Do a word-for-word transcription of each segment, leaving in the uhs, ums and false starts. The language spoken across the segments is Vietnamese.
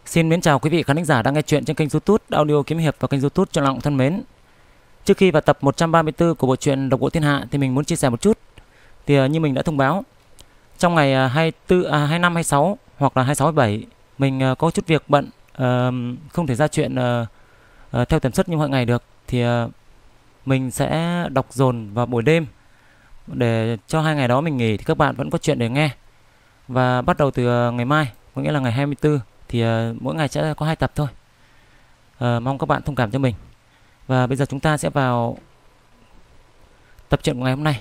Xin mến chào quý vị khán thính giả đang nghe chuyện trên kênh YouTube Audio Kiếm Hiệp và kênh YouTube Trọn Lòng Thân Mến. Trước khi vào tập một trăm ba mươi tư của bộ truyện Độc Bộ Thiên Hạ thì mình muốn chia sẻ một chút. Thì uh, như mình đã thông báo, trong ngày uh, hai mươi tư, à, hai mươi lăm, hai mươi sáu hoặc là hai mươi sáu, hai mươi bảy mình uh, có chút việc bận, uh, không thể ra chuyện uh, uh, theo tần suất như mọi ngày được. Thì uh, mình sẽ đọc dồn vào buổi đêm để cho hai ngày đó mình nghỉ thì các bạn vẫn có chuyện để nghe. Và bắt đầu từ uh, ngày mai, có nghĩa là ngày hai mươi tư thì uh, mỗi ngày sẽ có hai tập thôi. uh, Mong các bạn thông cảm cho mình. Và bây giờ chúng ta sẽ vào tập truyện của ngày hôm nay.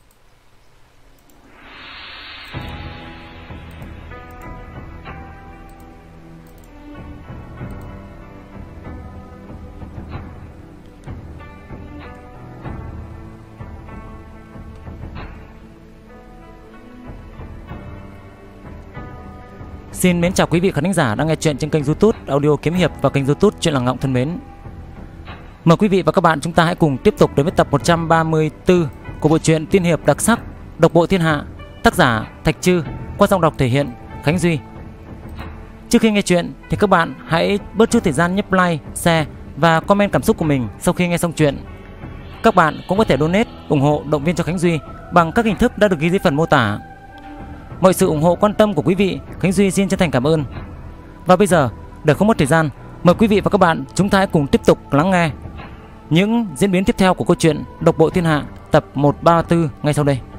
Xin mến chào quý vị khán thính giả đang nghe chuyện trên kênh YouTube Audio Kiếm Hiệp và kênh YouTube Truyện Làng Ngọng Thân Mến. Mời quý vị và các bạn chúng ta hãy cùng tiếp tục đến với tập một trăm ba mươi tư của bộ truyện tiên hiệp đặc sắc Độc Bộ Thiên Hạ, tác giả Thạch Trư, qua giọng đọc thể hiện Khánh Duy. Trước khi nghe chuyện thì các bạn hãy bớt chút thời gian nhấp like, share và comment cảm xúc của mình sau khi nghe xong chuyện. Các bạn cũng có thể donate ủng hộ động viên cho Khánh Duy bằng các hình thức đã được ghi dưới phần mô tả. Mọi sự ủng hộ quan tâm của quý vị, Khánh Duy xin chân thành cảm ơn. Và bây giờ, để không mất thời gian, mời quý vị và các bạn chúng ta hãy cùng tiếp tục lắng nghe những diễn biến tiếp theo của câu chuyện Độc Bộ Thiên Hạ tập một trăm ba mươi tư ngay sau đây.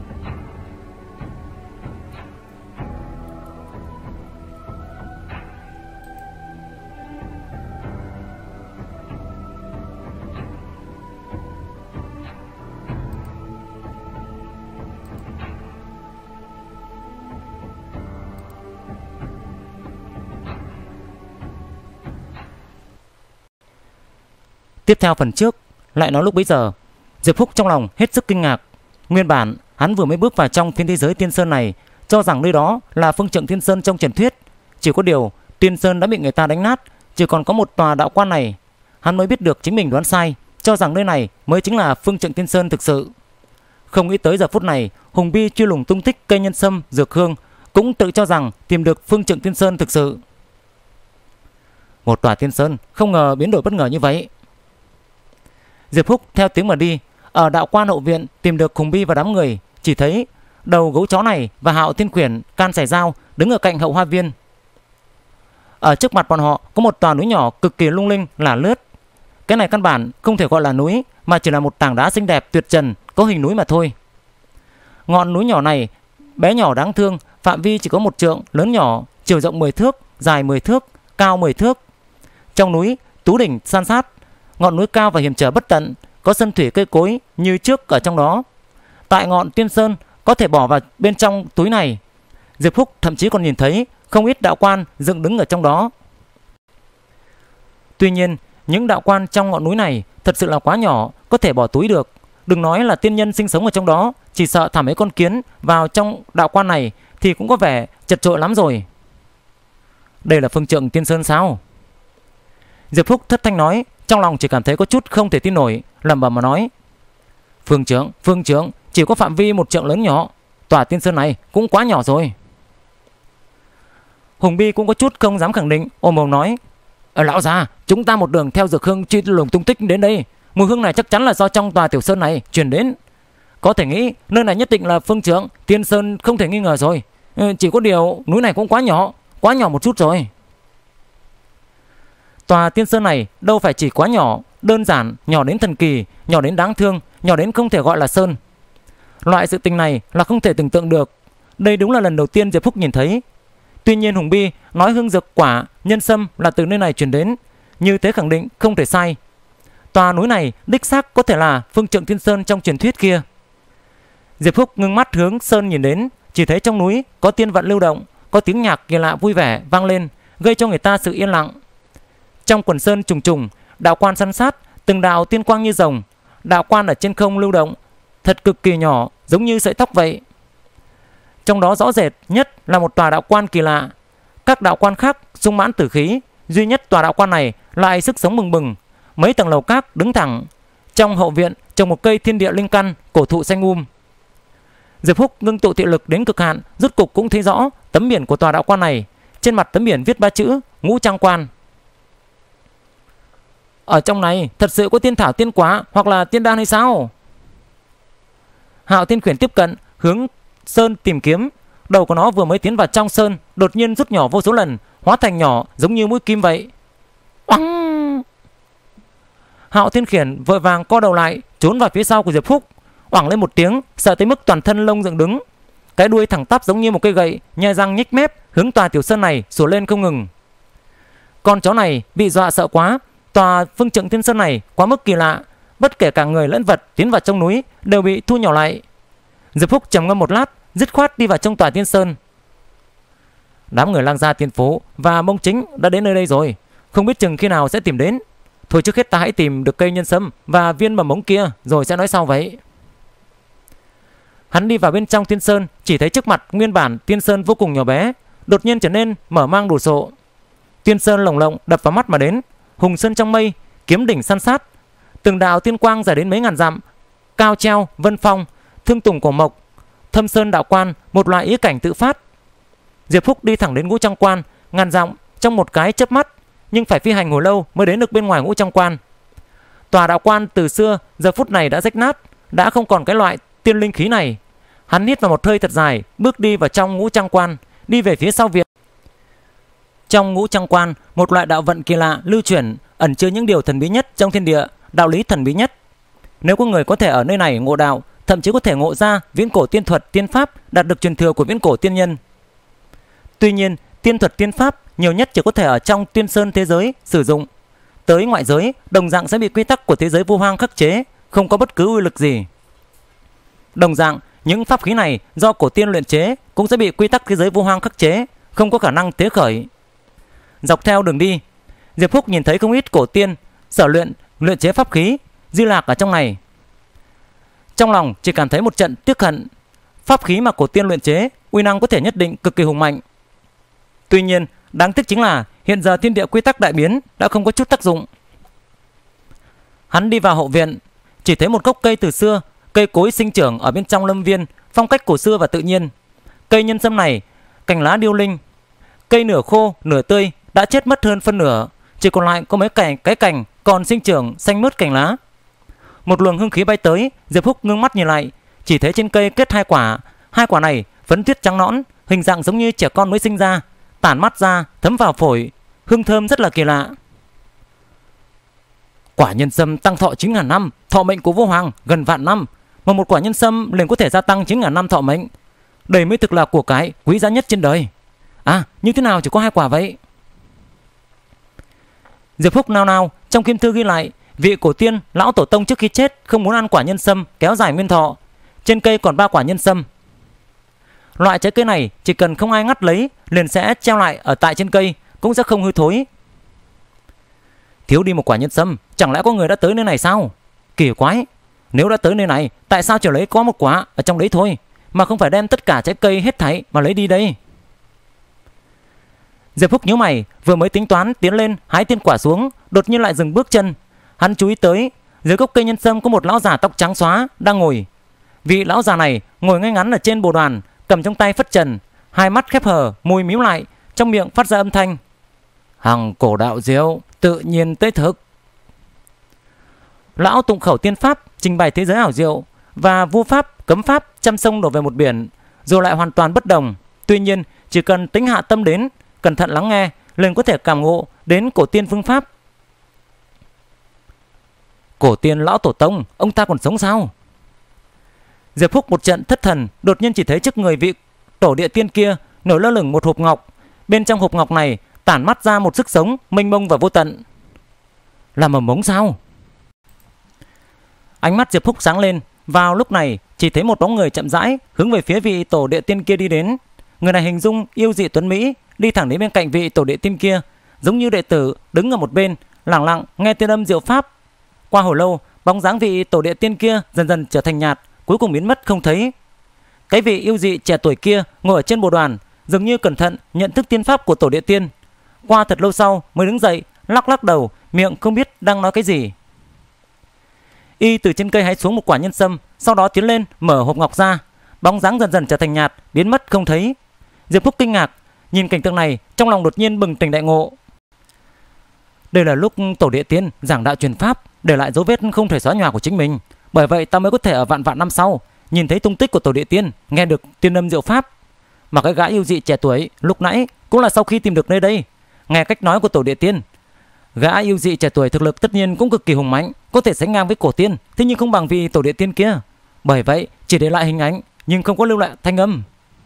Tiếp theo phần trước lại nói lúc bấy giờ, Diệp Phúc trong lòng hết sức kinh ngạc. Nguyên bản hắn vừa mới bước vào trong phiến thế giới Tiên Sơn này, cho rằng nơi đó là phương trận Tiên Sơn trong truyền thuyết. Chỉ có điều Tiên Sơn đã bị người ta đánh nát, chỉ còn có một tòa đạo quan này. Hắn mới biết được chính mình đoán sai, cho rằng nơi này mới chính là phương trận Tiên Sơn thực sự. Không nghĩ tới giờ phút này, Hùng Bi truy lùng tung tích cây nhân sâm, dược hương, cũng tự cho rằng tìm được phương trận Tiên Sơn thực sự. Một tòa Tiên Sơn không ngờ biến đổi bất ngờ như vậy. Diệp Phúc theo tiếng mà đi, ở đạo quan hậu viện tìm được Hùng Bi và đám người. Chỉ thấy đầu gấu chó này và Hạo Thiên Quyển can sải dao đứng ở cạnh hậu hoa viên. Ở trước mặt bọn họ có một tòa núi nhỏ cực kỳ lung linh lả lướt. Cái này căn bản không thể gọi là núi, mà chỉ là một tảng đá xinh đẹp tuyệt trần có hình núi mà thôi. Ngọn núi nhỏ này bé nhỏ đáng thương, phạm vi chỉ có một trượng, lớn nhỏ, chiều rộng mười thước, dài mười thước, cao mười thước. Trong núi tú đỉnh san sát, ngọn núi cao và hiểm trở bất tận, có sân thủy cây cối như trước ở trong đó. Tại ngọn Tiên Sơn có thể bỏ vào bên trong túi này. Diệp Phúc thậm chí còn nhìn thấy không ít đạo quan dựng đứng ở trong đó. Tuy nhiên, những đạo quan trong ngọn núi này thật sự là quá nhỏ, có thể bỏ túi được. Đừng nói là tiên nhân sinh sống ở trong đó, chỉ sợ thả mấy con kiến vào trong đạo quan này thì cũng có vẻ chật chội lắm rồi. Đây là phương trượng Tiên Sơn sao? Diệp Phúc thất thanh nói, trong lòng chỉ cảm thấy có chút không thể tin nổi, lẩm bẩm mà nói: Phương trưởng, phương trưởng, chỉ có phạm vi một trượng lớn nhỏ, tòa Tiên Sơn này cũng quá nhỏ rồi. Hùng Bi cũng có chút không dám khẳng định, ôm mồm nói: Ở lão già, chúng ta một đường theo dược hương truy lùng tung tích đến đây, mùi hương này chắc chắn là do trong tòa Tiểu Sơn này truyền đến. Có thể nghĩ nơi này nhất định là phương trưởng Tiên Sơn, không thể nghi ngờ rồi. Chỉ có điều núi này cũng quá nhỏ, quá nhỏ một chút rồi. Tòa Tiên Sơn này đâu phải chỉ quá nhỏ, đơn giản, nhỏ đến thần kỳ, nhỏ đến đáng thương, nhỏ đến không thể gọi là sơn. Loại sự tình này là không thể tưởng tượng được. Đây đúng là lần đầu tiên Diệp Phúc nhìn thấy. Tuy nhiên Hùng Bi nói hương dược quả, nhân sâm là từ nơi này truyền đến, như thế khẳng định không thể sai. Tòa núi này đích xác có thể là phương trượng Tiên Sơn trong truyền thuyết kia. Diệp Phúc ngưng mắt hướng sơn nhìn đến, chỉ thấy trong núi có tiên vận lưu động, có tiếng nhạc kỳ lạ vui vẻ vang lên, gây cho người ta sự yên lặng. Trong quần sơn trùng trùng, đạo quan san sát, từng đạo tiên quang như rồng. Đạo quan ở trên không lưu động, thật cực kỳ nhỏ, giống như sợi tóc vậy. Trong đó rõ rệt nhất là một tòa đạo quan kỳ lạ. Các đạo quan khác sung mãn tử khí, duy nhất tòa đạo quan này lại sức sống bừng bừng. Mấy tầng lầu các đứng thẳng. Trong hậu viện trồng một cây thiên địa linh căn, cổ thụ xanh um. Diệp Phúc ngưng tụ thị lực đến cực hạn, rốt cục cũng thấy rõ tấm biển của tòa đạo quan này. Trên mặt tấm biển viết ba chữ Ngũ Trang Quan. Ở trong này thật sự có tiên thảo tiên quả hoặc là tiên đan hay sao? Hạo Thiên Khuyển tiếp cận hướng sơn tìm kiếm. Đầu của nó vừa mới tiến vào trong sơn, đột nhiên rút nhỏ vô số lần, hóa thành nhỏ giống như mũi kim vậy. Oăng! Hạo Thiên Khiển vội vàng co đầu lại, trốn vào phía sau của Diệp Phúc, oảng lên một tiếng, sợ tới mức toàn thân lông dựng đứng. Cái đuôi thẳng tắp giống như một cây gậy, nhai răng nhếch mép, hướng tòa tiểu sơn này sủa lên không ngừng. Con chó này bị dọa sợ quá. Tòa phương trượng thiên sơn này quá mức kỳ lạ, bất kể cả người lẫn vật tiến vào trong núi đều bị thu nhỏ lại. Diệp Phúc trầm ngâm một lát, dứt khoát đi vào trong tòa tiên sơn. Đám người Lang Gia Tiên Phố và Mông Chính đã đến nơi đây rồi, không biết chừng khi nào sẽ tìm đến. Thôi trước hết ta hãy tìm được cây nhân sâm và viên mầm mống kia rồi sẽ nói sau vậy. Hắn đi vào bên trong tiên sơn, chỉ thấy trước mặt nguyên bản tiên sơn vô cùng nhỏ bé, đột nhiên trở nên mở mang đủ sộ. Tiên sơn lồng lộng đập vào mắt mà đến, hùng sơn trong mây, kiếm đỉnh san sát, từng đạo tiên quang dài đến mấy ngàn dặm, cao treo, vân phong, thương tùng cổ mộc, thâm sơn đạo quan, một loại ý cảnh tự phát. Diệp Phúc đi thẳng đến Ngũ Trang Quan, ngàn dặm trong một cái chớp mắt, nhưng phải phi hành hồi lâu mới đến được bên ngoài Ngũ Trang Quan. Tòa đạo quan từ xưa giờ phút này đã rách nát, đã không còn cái loại tiên linh khí này. Hắn hít vào một hơi thật dài, bước đi vào trong Ngũ Trang Quan, đi về phía sau viện. Trong Ngũ Trang Quan, một loại đạo vận kỳ lạ lưu chuyển, ẩn chứa những điều thần bí nhất trong thiên địa, đạo lý thần bí nhất. Nếu có người có thể ở nơi này ngộ đạo, thậm chí có thể ngộ ra viễn cổ tiên thuật tiên pháp đạt được truyền thừa của viễn cổ tiên nhân. Tuy nhiên, tiên thuật tiên pháp nhiều nhất chỉ có thể ở trong tiên sơn thế giới sử dụng. Tới ngoại giới, đồng dạng sẽ bị quy tắc của thế giới vô hoang khắc chế, không có bất cứ uy lực gì. Đồng dạng, những pháp khí này do cổ tiên luyện chế cũng sẽ bị quy tắc thế giới vô hoang khắc chế, không có khả năng tế khởi. Dọc theo đường đi, Diệp Phúc nhìn thấy không ít cổ tiên sở luyện luyện chế pháp khí di lạc ở trong này. Trong lòng chỉ cảm thấy một trận tiếc hận. Pháp khí mà cổ tiên luyện chế uy năng có thể nhất định cực kỳ hùng mạnh. Tuy nhiên, đáng tiếc chính là hiện giờ thiên địa quy tắc đại biến đã không có chút tác dụng. Hắn đi vào hậu viện, chỉ thấy một gốc cây từ xưa, cây cối sinh trưởng ở bên trong lâm viên, phong cách cổ xưa và tự nhiên. Cây nhân sâm này cành lá điêu linh, cây nửa khô nửa tươi, đã chết mất hơn phân nửa, chỉ còn lại có mấy cành cái cành còn sinh trưởng xanh mướt cành lá. Một luồng hương khí bay tới, Diệp Phúc ngưng mắt nhìn lại, chỉ thấy trên cây kết hai quả. Hai quả này phấn tuyết trắng nõn, hình dạng giống như trẻ con mới sinh ra, tản mắt ra thấm vào phổi, hương thơm rất là kỳ lạ. Quả nhân sâm tăng thọ chín ngàn năm, thọ mệnh của Vô Hoàng gần vạn năm, mà một quả nhân sâm liền có thể gia tăng chín ngàn năm thọ mệnh. Đây mới thực là của cái quý giá nhất trên đời. À, như thế nào chỉ có hai quả vậy? Diệp Phúc nao nao, trong kim thư ghi lại, vị cổ tiên lão tổ tông trước khi chết không muốn ăn quả nhân sâm kéo dài nguyên thọ. Trên cây còn ba quả nhân sâm. Loại trái cây này chỉ cần không ai ngắt lấy liền sẽ treo lại ở tại trên cây, cũng sẽ không hư thối. Thiếu đi một quả nhân sâm, chẳng lẽ có người đã tới nơi này sao? Kỳ quái, nếu đã tới nơi này, tại sao chỉ lấy có một quả ở trong đấy thôi, mà không phải đem tất cả trái cây hết thảy mà lấy đi đây? Diệp Phúc nhíu mày, vừa mới tính toán tiến lên hái tiên quả xuống, đột nhiên lại dừng bước chân. Hắn chú ý tới dưới gốc cây nhân sâm có một lão già tóc trắng xóa đang ngồi. Vị lão già này ngồi ngay ngắn ở trên bồ đoàn, cầm trong tay phất trần, hai mắt khép hờ, môi mím lại, trong miệng phát ra âm thanh: hằng cổ đạo diệu, tự nhiên tế thực. Lão tụng khẩu tiên pháp, trình bày thế giới ảo diệu và vu pháp, cấm pháp trăm sông đổ về một biển, rồi lại hoàn toàn bất đồng. Tuy nhiên, chỉ cần tính hạ tâm đến, cẩn thận lắng nghe, liền có thể cảm ngộ đến cổ tiên phương pháp. Cổ tiên lão tổ tông, ông ta còn sống sao? Diệp Phúc một trận thất thần, đột nhiên chỉ thấy trước người vị tổ địa tiên kia nổi lơ lửng một hộp ngọc. Bên trong hộp ngọc này tản mắt ra một sức sống mênh mông và vô tận. Là mầm mống sao? Ánh mắt Diệp Phúc sáng lên. Vào lúc này chỉ thấy một bóng người chậm rãi hướng về phía vị tổ địa tiên kia đi đến. Người này hình dung yêu dị tuấn mỹ, đi thẳng đến bên cạnh vị tổ địa tiên kia, giống như đệ tử đứng ở một bên lặng lặng nghe tiên âm diệu pháp. Qua hồi lâu, bóng dáng vị tổ địa tiên kia dần dần trở thành nhạt, cuối cùng biến mất không thấy. Cái vị yêu dị trẻ tuổi kia ngồi ở trên bồ đoàn, dường như cẩn thận nhận thức tiên pháp của tổ địa tiên. Qua thật lâu sau mới đứng dậy, lắc lắc đầu, miệng không biết đang nói cái gì. Y từ trên cây hái xuống một quả nhân sâm, sau đó tiến lên mở hộp ngọc ra. Bóng dáng dần dần trở thành nhạt, biến mất không thấy. Diệp Phúc kinh ngạc nhìn cảnh tượng này, trong lòng đột nhiên bừng tỉnh đại ngộ. Đây là lúc tổ địa tiên giảng đạo truyền pháp, để lại dấu vết không thể xóa nhòa của chính mình. Bởi vậy ta mới có thể ở vạn vạn năm sau nhìn thấy tung tích của tổ địa tiên, nghe được tiên âm diệu pháp. Mà cái gã yêu dị trẻ tuổi lúc nãy cũng là sau khi tìm được nơi đây, nghe cách nói của tổ địa tiên. Gã yêu dị trẻ tuổi thực lực tất nhiên cũng cực kỳ hùng mạnh, có thể sánh ngang với cổ tiên, thế nhưng không bằng vì tổ địa tiên kia. Bởi vậy chỉ để lại hình ảnh nhưng không có lưu lại thanh âm.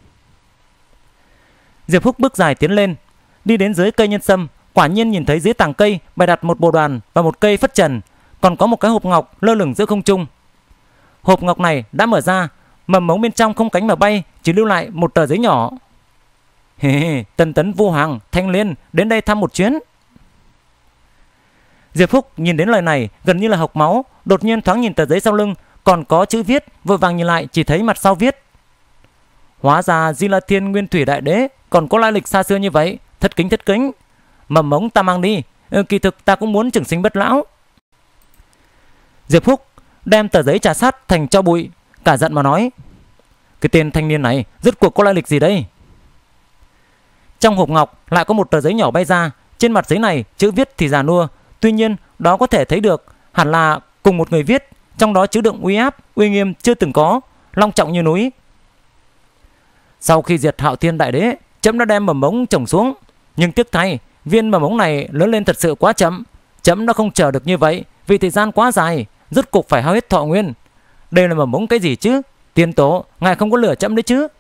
Diệp Húc bước dài tiến lên, đi đến dưới cây nhân sâm, quả nhiên nhìn thấy dưới tàng cây bày đặt một bồ đoàn và một cây phất trần, còn có một cái hộp ngọc lơ lửng giữa không trung. Hộp ngọc này đã mở ra, mầm mống bên trong không cánh mà bay, chỉ lưu lại một tờ giấy nhỏ. Hề hề, Tần Tấn Vu Hoàng, Thanh Liên đến đây thăm một chuyến. Diệp Húc nhìn đến lời này gần như là hộc máu, đột nhiên thoáng nhìn tờ giấy sau lưng còn có chữ viết, vội vàng nhìn lại chỉ thấy mặt sau viết: hóa ra Di La Thiên Nguyên Thủy Đại Đế còn có lai lịch xa xưa như vậy, thất kính thất kính. Mầm mống ta mang đi, ừ, kỳ thực ta cũng muốn trường sinh bất lão. Diệp Húc đem tờ giấy trà sát thành tro bụi, cả giận mà nói: cái tên thanh niên này rốt cuộc có lai lịch gì đây? Trong hộp ngọc lại có một tờ giấy nhỏ bay ra, trên mặt giấy này chữ viết thì già nua, tuy nhiên đó có thể thấy được hẳn là cùng một người viết, trong đó chứa đựng uy áp, uy nghiêm chưa từng có, long trọng như núi. Sau khi diệt Hạo Thiên Đại Đế, chấm đã đem mầm mống trồng xuống, nhưng tiếc thay viên mầm mống này lớn lên thật sự quá chậm, chấm đã không chờ được như vậy, vì thời gian quá dài, rốt cục phải hao hết thọ nguyên. Đây là mầm mống cái gì chứ? Tiên tổ, ngài không có lửa chấm đấy chứ?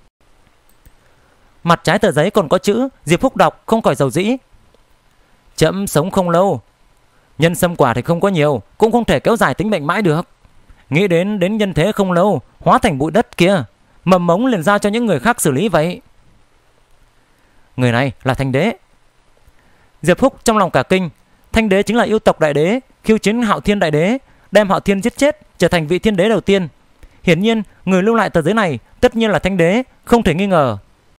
Mặt trái tờ giấy còn có chữ, Diệp Húc đọc không khỏi dầu dĩ: chấm sống không lâu, nhân sâm quả thì không có nhiều, cũng không thể kéo dài tính mệnh mãi được. Nghĩ đến đến nhân thế không lâu hóa thành bụi đất kia, mầm mống liền giao cho những người khác xử lý vậy. Người này là Thanh Đế. Diệp Húc trong lòng cả kinh. Thanh Đế chính là yêu tộc đại đế khiêu chiến Hạo Thiên Đại Đế, đem Hạo Thiên giết chết, trở thành vị thiên đế đầu tiên. Hiển nhiên người lưu lại tờ giấy này tất nhiên là Thanh Đế, không thể nghi ngờ.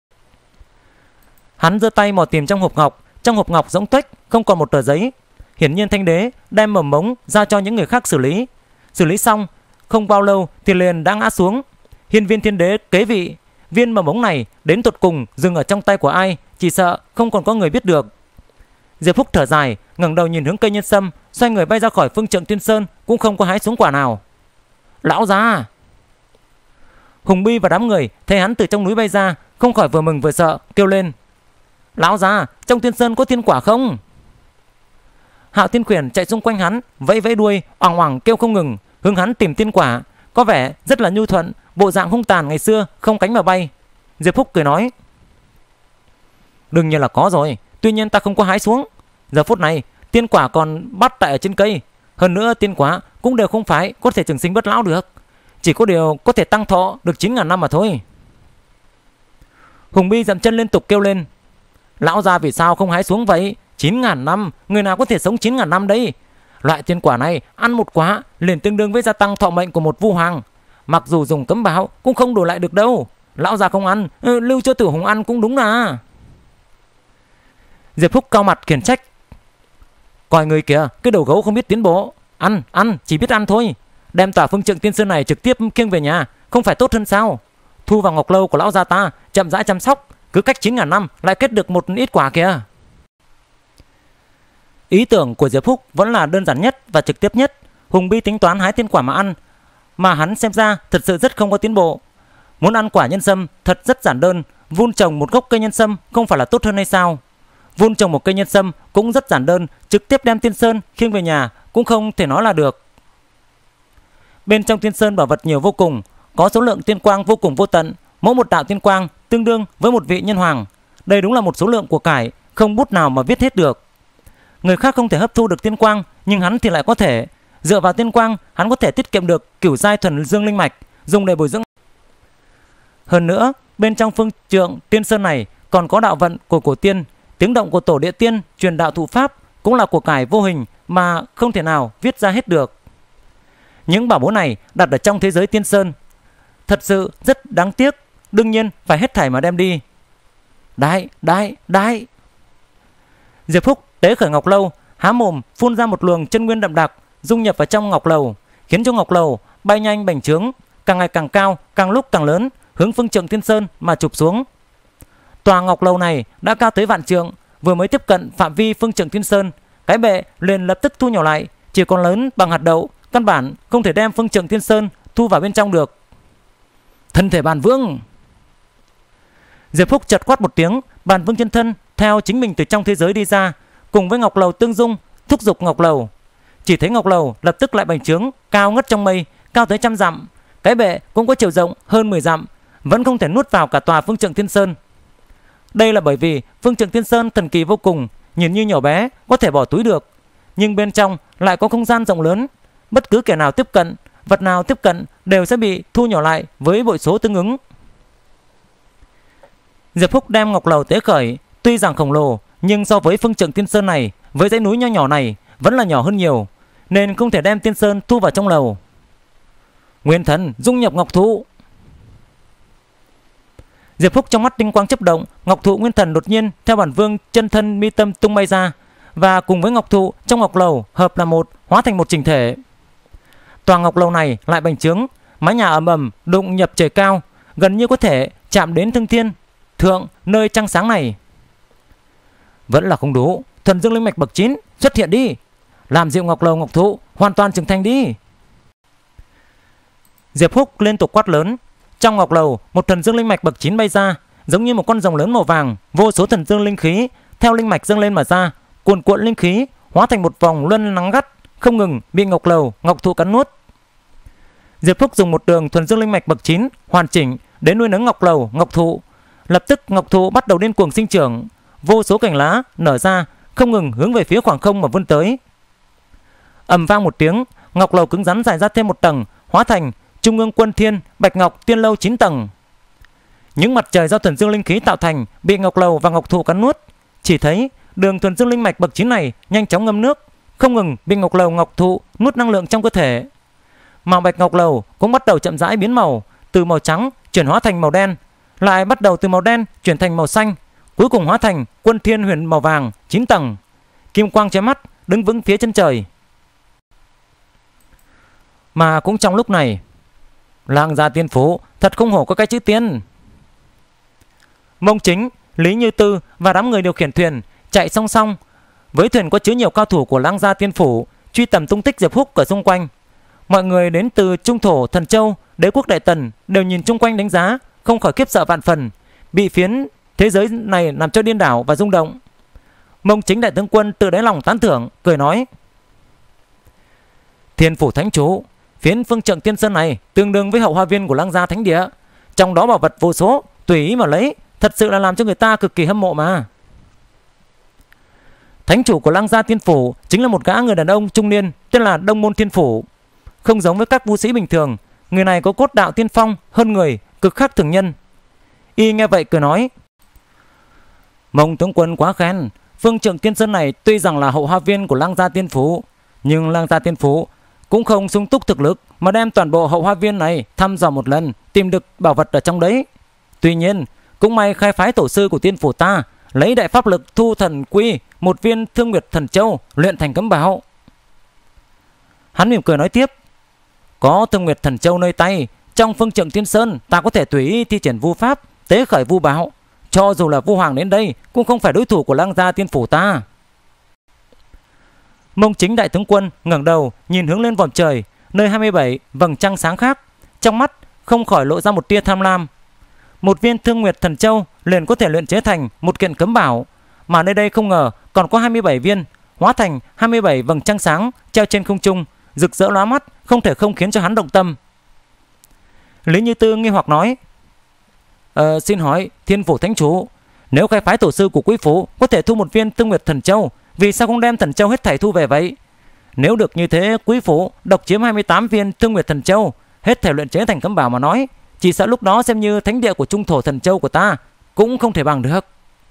Hắn giơ tay mò tìm trong hộp ngọc, trong hộp ngọc rỗng tuếch, không còn một tờ giấy. Hiển nhiên Thanh Đế đem mầm mống giao cho những người khác xử lý. Xử lý xong, không bao lâu thì liền đã ngã xuống. Hiên viên thiên đế kế vị, viên mầm mống này đến tột cùng dừng ở trong tay của ai, chỉ sợ không còn có người biết được. Diệp Húc thở dài, ngẩng đầu nhìn hướng cây nhân sâm, xoay người bay ra khỏi phương Trượng Tiên Sơn, cũng không có hái xuống quả nào. Lão già! Hùng Bi và đám người thấy hắn từ trong núi bay ra, không khỏi vừa mừng vừa sợ, kêu lên: lão già, trong Tiên Sơn có thiên quả không? Hạo Thiên Quyển chạy xung quanh hắn, vẫy vẫy đuôi, oằng oằng kêu không ngừng, hướng hắn tìm tiên quả, có vẻ rất là nhu thuận, bộ dạng hung tàn ngày xưa, không cánh mà bay. Diệp Húc cười nói: đương nhiên là có rồi, tuy nhiên ta không có hái xuống. Giờ phút này tiên quả còn bắt tại ở trên cây, hơn nữa tiên quả cũng đều không phải có thể trường sinh bất lão được, chỉ có điều có thể tăng thọ được chín ngàn năm mà thôi. Hùng Bi dậm chân liên tục kêu lên: lão già vì sao không hái xuống vậy? Chín ngàn năm, người nào có thể sống chín ngàn năm đấy? Loại tiên quả này ăn một quả liền tương đương với gia tăng thọ mệnh của một vu hoàng, mặc dù dùng cấm bảo cũng không đổi lại được đâu. Lão già không ăn, ừ, lưu cho Tử Hùng ăn cũng đúng là. Diệp Húc cao mặt khiển trách: coi người kìa, cái đầu gấu không biết tiến bộ, ăn ăn chỉ biết ăn thôi. Đem tòa phương Trượng Tiên Sơn này trực tiếp kiêng về nhà không phải tốt hơn sao? Thu vào ngọc lâu của lão gia ta, chậm rãi chăm sóc, cứ cách chín ngàn năm lại kết được một ít quả kìa. Ý tưởng của Diệp Húc vẫn là đơn giản nhất và trực tiếp nhất. Hùng Bi tính toán hái tiên quả mà ăn, mà hắn xem ra thật sự rất không có tiến bộ. Muốn ăn quả nhân sâm thật rất giản đơn, vun trồng một gốc cây nhân sâm không phải là tốt hơn hay sao? Vun trồng một cây nhân sâm cũng rất giản đơn, trực tiếp đem Tiên Sơn khiêng về nhà cũng không thể nói là được. Bên trong Tiên Sơn bảo vật nhiều vô cùng, có số lượng tiên quang vô cùng vô tận, mỗi một đạo tiên quang tương đương với một vị nhân hoàng. Đây đúng là một số lượng của cải không bút nào mà viết hết được. Người khác không thể hấp thu được tiên quang, nhưng hắn thì lại có thể. Dựa vào tiên quang, hắn có thể tiết kiệm được cửu giai thuần dương linh mạch, dùng để bồi dưỡng. Hơn nữa, bên trong phương Trượng Tiên Sơn này còn có đạo vận của cổ tiên, tiếng động của tổ địa tiên truyền đạo thụ pháp cũng là của cải vô hình mà không thể nào viết ra hết được. Những bảo bối này đặt ở trong thế giới Tiên Sơn thật sự rất đáng tiếc, đương nhiên phải hết thảy mà đem đi. Đại, đại, đại. Diệp Húc tế khởi ngọc lâu, há mồm phun ra một luồng chân nguyên đậm đặc, dung nhập vào trong ngọc lầu, khiến cho ngọc lầu bay nhanh bành trướng, càng ngày càng cao, càng lúc càng lớn, hướng phương Trượng Tiên Sơn mà chụp xuống. Tòa ngọc lầu này đã cao tới vạn trượng, vừa mới tiếp cận phạm vi phương Trượng Tiên Sơn, cái bệ liền lập tức thu nhỏ lại, chỉ còn lớn bằng hạt đậu, căn bản không thể đem phương trượng Thiên Sơn thu vào bên trong được. Thân thể Bàn Vương! Diệp Phúc chợt quát một tiếng, Bàn Vương chân thân theo chính mình từ trong thế giới đi ra, cùng với Ngọc Lầu tương dung, thúc giục Ngọc Lầu. Chỉ thấy Ngọc Lầu lập tức lại bành trướng, cao ngất trong mây, cao tới trăm dặm. Cái bệ cũng có chiều rộng hơn mười dặm, vẫn không thể nuốt vào cả tòa phương trượng Thiên Sơn. Đây là bởi vì phương trượng Thiên Sơn thần kỳ vô cùng, nhìn như nhỏ bé, có thể bỏ túi được, nhưng bên trong lại có không gian rộng lớn. Bất cứ kẻ nào tiếp cận, vật nào tiếp cận đều sẽ bị thu nhỏ lại với bội số tương ứng. Diệp Phúc đem Ngọc Lầu tế khởi, tuy rằng khổng lồ, nhưng so với phương trượng Thiên Sơn này, với dãy núi nho nhỏ này vẫn là nhỏ hơn nhiều, nên không thể đem Thiên Sơn thu vào trong lầu. Nguyên thần dung nhập ngọc thụ. Diệp Phúc trong mắt tinh quang chớp động, ngọc thụ nguyên thần đột nhiên theo Bản Vương chân thân mi tâm tung bay ra, và cùng với ngọc thụ trong ngọc lầu hợp là một, hóa thành một chỉnh thể. Tòa ngọc lầu này lại bành trướng, mái nhà ầm ầm đụng nhập trời cao, gần như có thể chạm đến thương thiên thượng nơi trăng sáng này. Vẫn là không đủ, thuần dương linh mạch bậc chín xuất hiện đi, làm dịu ngọc lầu ngọc thụ hoàn toàn trưởng thành đi. Diệp Phúc liên tục quát lớn. Trong ngọc lầu, một thần dương linh mạch bậc chín bay ra, giống như một con rồng lớn màu vàng, vô số thần dương linh khí theo linh mạch dâng lên mà ra, cuồn cuộn linh khí hóa thành một vòng luân nắng gắt, không ngừng bị ngọc lầu ngọc thụ cắn nuốt. Diệp Phúc dùng một đường thuần dương linh mạch bậc chín hoàn chỉnh đến nuôi nấng ngọc lầu ngọc thụ. Lập tức ngọc thụ bắt đầu điên cuồng sinh trưởng, vô số cành lá nở ra, không ngừng hướng về phía khoảng không mà vươn tới. Ầm vang một tiếng, ngọc lầu cứng rắn dài ra thêm một tầng, hóa thành Trung ương Quân Thiên Bạch Ngọc Tiên Lâu chín tầng. Những mặt trời do thuần dương linh khí tạo thành bị ngọc lầu và ngọc thụ cắn nuốt. Chỉ thấy đường thuần dương linh mạch bậc chín này nhanh chóng ngâm nước, không ngừng bị ngọc lầu ngọc thụ nuốt năng lượng trong cơ thể. Màu bạch ngọc lầu cũng bắt đầu chậm rãi biến màu, từ màu trắng chuyển hóa thành màu đen, lại bắt đầu từ màu đen chuyển thành màu xanh, cuối cùng hóa thành Quân Thiên huyền màu vàng chín tầng, kim quang chói mắt, đứng vững phía chân trời. Mà cũng trong lúc này, Lang Gia Tiên Phủ thật không hổ có cái chữ tiên. Mông Chính, Lý Như Tư và đám người điều khiển thuyền chạy song song với thuyền có chứa nhiều cao thủ của Lang Gia Tiên Phủ, truy tầm tung tích Diệp Phúc ở xung quanh. Mọi người đến từ Trung Thổ, Thần Châu, Đế quốc Đại Tần đều nhìn chung quanh đánh giá, không khỏi khiếp sợ vạn phần, bị phiến thế giới này làm cho điên đảo và rung động. Mông Chính đại tướng quân từ đáy lòng tán thưởng, cười nói: Thiên Phủ Thánh Chủ, phiến phương trượng Tiên Sơn này tương đương với hậu hoa viên của Lang Gia Thánh Địa, trong đó bảo vật vô số, tùy ý mà lấy, thật sự là làm cho người ta cực kỳ hâm mộ mà. Thánh chủ của Lang Gia Tiên Phủ chính là một gã người đàn ông trung niên tên là Đông Môn Thiên Phủ. Không giống với các vũ sĩ bình thường, người này có cốt đạo tiên phong hơn người, cực khác thường nhân. Y nghe vậy cười nói: Mông tướng quân quá khen, phương trượng Tiên Sơn này tuy rằng là hậu hoa viên của Lang Gia Tiên Phủ, nhưng Lang Gia Tiên Phủ cũng không sung túc thực lực mà đem toàn bộ hậu hoa viên này thăm dò một lần, tìm được bảo vật ở trong đấy. Tuy nhiên cũng may khai phái tổ sư của Tiên Phủ ta lấy đại pháp lực thu thần quy một viên Thương Nguyệt Thần Châu luyện thành cấm bảo. Hắn mỉm cười nói tiếp: Có Thương Nguyệt Thần Châu nơi tay, trong phương trượng Tiên Sơn ta có thể tùy ý thi triển vu pháp, tế khởi vu bảo, cho dù là vu hoàng đến đây cũng không phải đối thủ của Lang Gia Tiên Phủ ta. Mông Chính đại tướng quân ngẩng đầu nhìn hướng lên vòm trời, nơi hai mươi bảy vầng trăng sáng khác, trong mắt không khỏi lộ ra một tia tham lam. Một viên Thương Nguyệt Thần Châu liền có thể luyện chế thành một kiện cấm bảo, mà nơi đây không ngờ còn có hai mươi bảy viên, hóa thành hai mươi bảy vầng trăng sáng treo trên không trung, rực rỡ lóa mắt, không thể không khiến cho hắn động tâm. Lý Như Tư nghi hoặc nói: Ờ, xin hỏi Thiên Phủ Thánh Chủ, nếu khai phái tổ sư của Quý Phủ có thể thu một viên Thương Nguyệt Thần Châu, vì sao không đem Thần Châu hết thảy thu về vậy? Nếu được như thế, Quý Phủ độc chiếm hai mươi tám viên Thương Nguyệt Thần Châu, hết thảy luyện chế thành cấm bảo mà nói, chỉ sợ lúc đó xem như thánh địa của Trung Thổ Thần Châu của ta cũng không thể bằng được.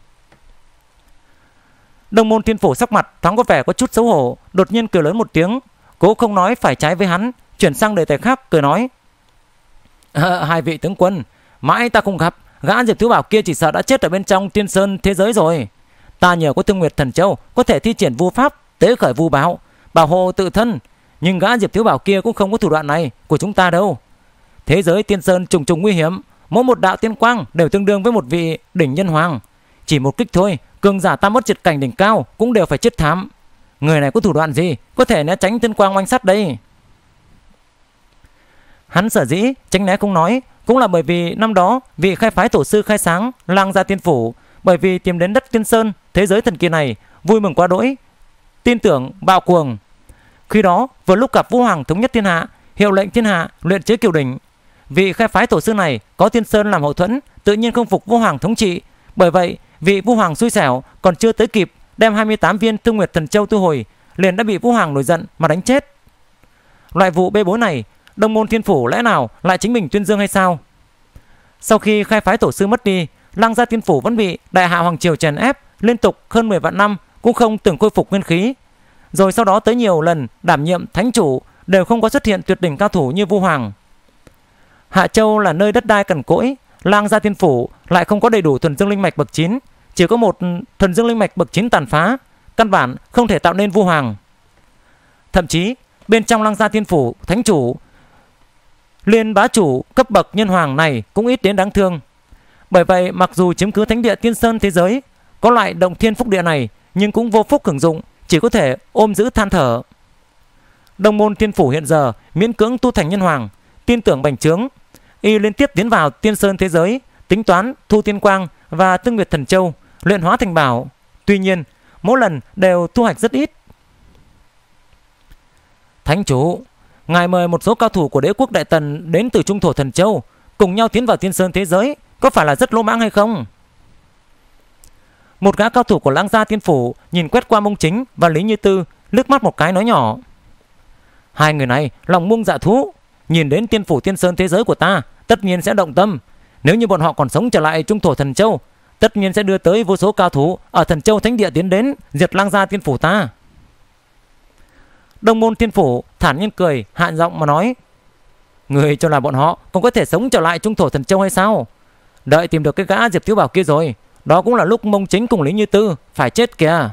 Đông Môn Thiên Phủ sắc mặt thoáng có vẻ có chút xấu hổ, đột nhiên cười lớn một tiếng, cố không nói phải trái với hắn, chuyển sang đề tài khác, cười nói: à, Hai vị tướng quân, mãi ta không gặp, gã Diệp Thiếu Bảo kia chỉ sợ đã chết ở bên trong Tiên Sơn thế giới rồi. Ta nhờ có Thương Nguyệt Thần Châu có thể thi triển vu pháp, tế khởi vu bảo, bảo hộ tự thân, nhưng gã Diệp Thiếu Bảo kia cũng không có thủ đoạn này của chúng ta đâu. Thế giới Tiên Sơn trùng trùng nguy hiểm, mỗi một đạo tiên quang đều tương đương với một vị đỉnh nhân hoàng, chỉ một kích thôi, cường giả tam bất diệt cảnh đỉnh cao cũng đều phải chết thảm. Người này có thủ đoạn gì có thể né tránh tiên quang oanh sắt đây? Hắn sở dĩ tránh né không nói cũng là bởi vì năm đó vị khai phái tổ sư khai sáng Lang Gia Tiên Phủ, bởi vì tìm đến đất Tiên Sơn, thế giới thần kỳ này, vui mừng quá đỗi, tin tưởng bạo cuồng. Khi đó vừa lúc gặp Vũ Hoàng thống nhất thiên hạ, hiệu lệnh thiên hạ luyện chế kiều đỉnh. Vị khai phái tổ sư này có Tiên Sơn làm hậu thuẫn, tự nhiên không phục Vũ Hoàng thống trị. Bởi vậy vị Vũ Hoàng xui xẻo còn chưa tới kịp đem hai mươi tám viên Thương Nguyệt Thần Châu thu hồi, liền đã bị Vũ Hoàng nổi giận mà đánh chết. Loại vụ bê bối này, Đông Môn Thiên Phủ lẽ nào lại chính mình tuyên dương hay sao? Sau khi khai phái tổ sư mất đi, Lang Gia Tiên Phủ vẫn bị Đại Hạ Hoàng Triều chèn ép liên tục hơn mười vạn năm, cũng không từng khôi phục nguyên khí. Rồi sau đó tới nhiều lần đảm nhiệm thánh chủ đều không có xuất hiện tuyệt đỉnh cao thủ như Vũ Hoàng. Hạ Châu là nơi đất đai cằn cỗi, Lang Gia Tiên Phủ lại không có đầy đủ thuần dương linh mạch bậc chín, chỉ có một thuần dương linh mạch bậc chín tàn phá, căn bản không thể tạo nên Vũ Hoàng. Thậm chí bên trong Lang Gia Tiên Phủ, thánh chủ liên bá chủ cấp bậc nhân hoàng này cũng ít đến đáng thương. Bởi vậy mặc dù chiếm cứ thánh địa Tiên Sơn thế giới, có loại động thiên phúc địa này, nhưng cũng vô phúc hưởng dụng, chỉ có thể ôm giữ than thở. Đông Môn Thiên Phủ hiện giờ miễn cưỡng tu thành nhân hoàng, tin tưởng bành trướng, y liên tiếp tiến vào Tiên Sơn thế giới, tính toán thu tiên quang và Thương Nguyệt Thần Châu, luyện hóa thành bảo. Tuy nhiên mỗi lần đều thu hoạch rất ít. Thánh chủ, ngài mời một số cao thủ của đế quốc Đại Tần đến từ Trung Thổ Thần Châu cùng nhau tiến vào Tiên Sơn thế giới, có phải là rất lỗ mãng hay không? Một gã cao thủ của Lang Gia Tiên Phủ nhìn quét qua Mông Chính và Lý Như Tư, liếc mắt một cái nói nhỏ: hai người này lòng muông dạ thú, nhìn đến Tiên Phủ Tiên Sơn thế giới của ta tất nhiên sẽ động tâm. Nếu như bọn họ còn sống trở lại Trung Thổ Thần Châu, tất nhiên sẽ đưa tới vô số cao thủ ở Thần Châu Thánh Địa tiến đến diệt Lang Gia Tiên Phủ ta. Đông Môn Tiên Phủ thản nhiên cười, hạ giọng mà nói: người cho là bọn họ còn có thể sống trở lại Trung Thổ Thần Châu hay sao? Đợi tìm được cái gã Diệp Thiếu Bảo kia rồi, đó cũng là lúc Mông Chính cùng Lý Như Tư phải chết kìa.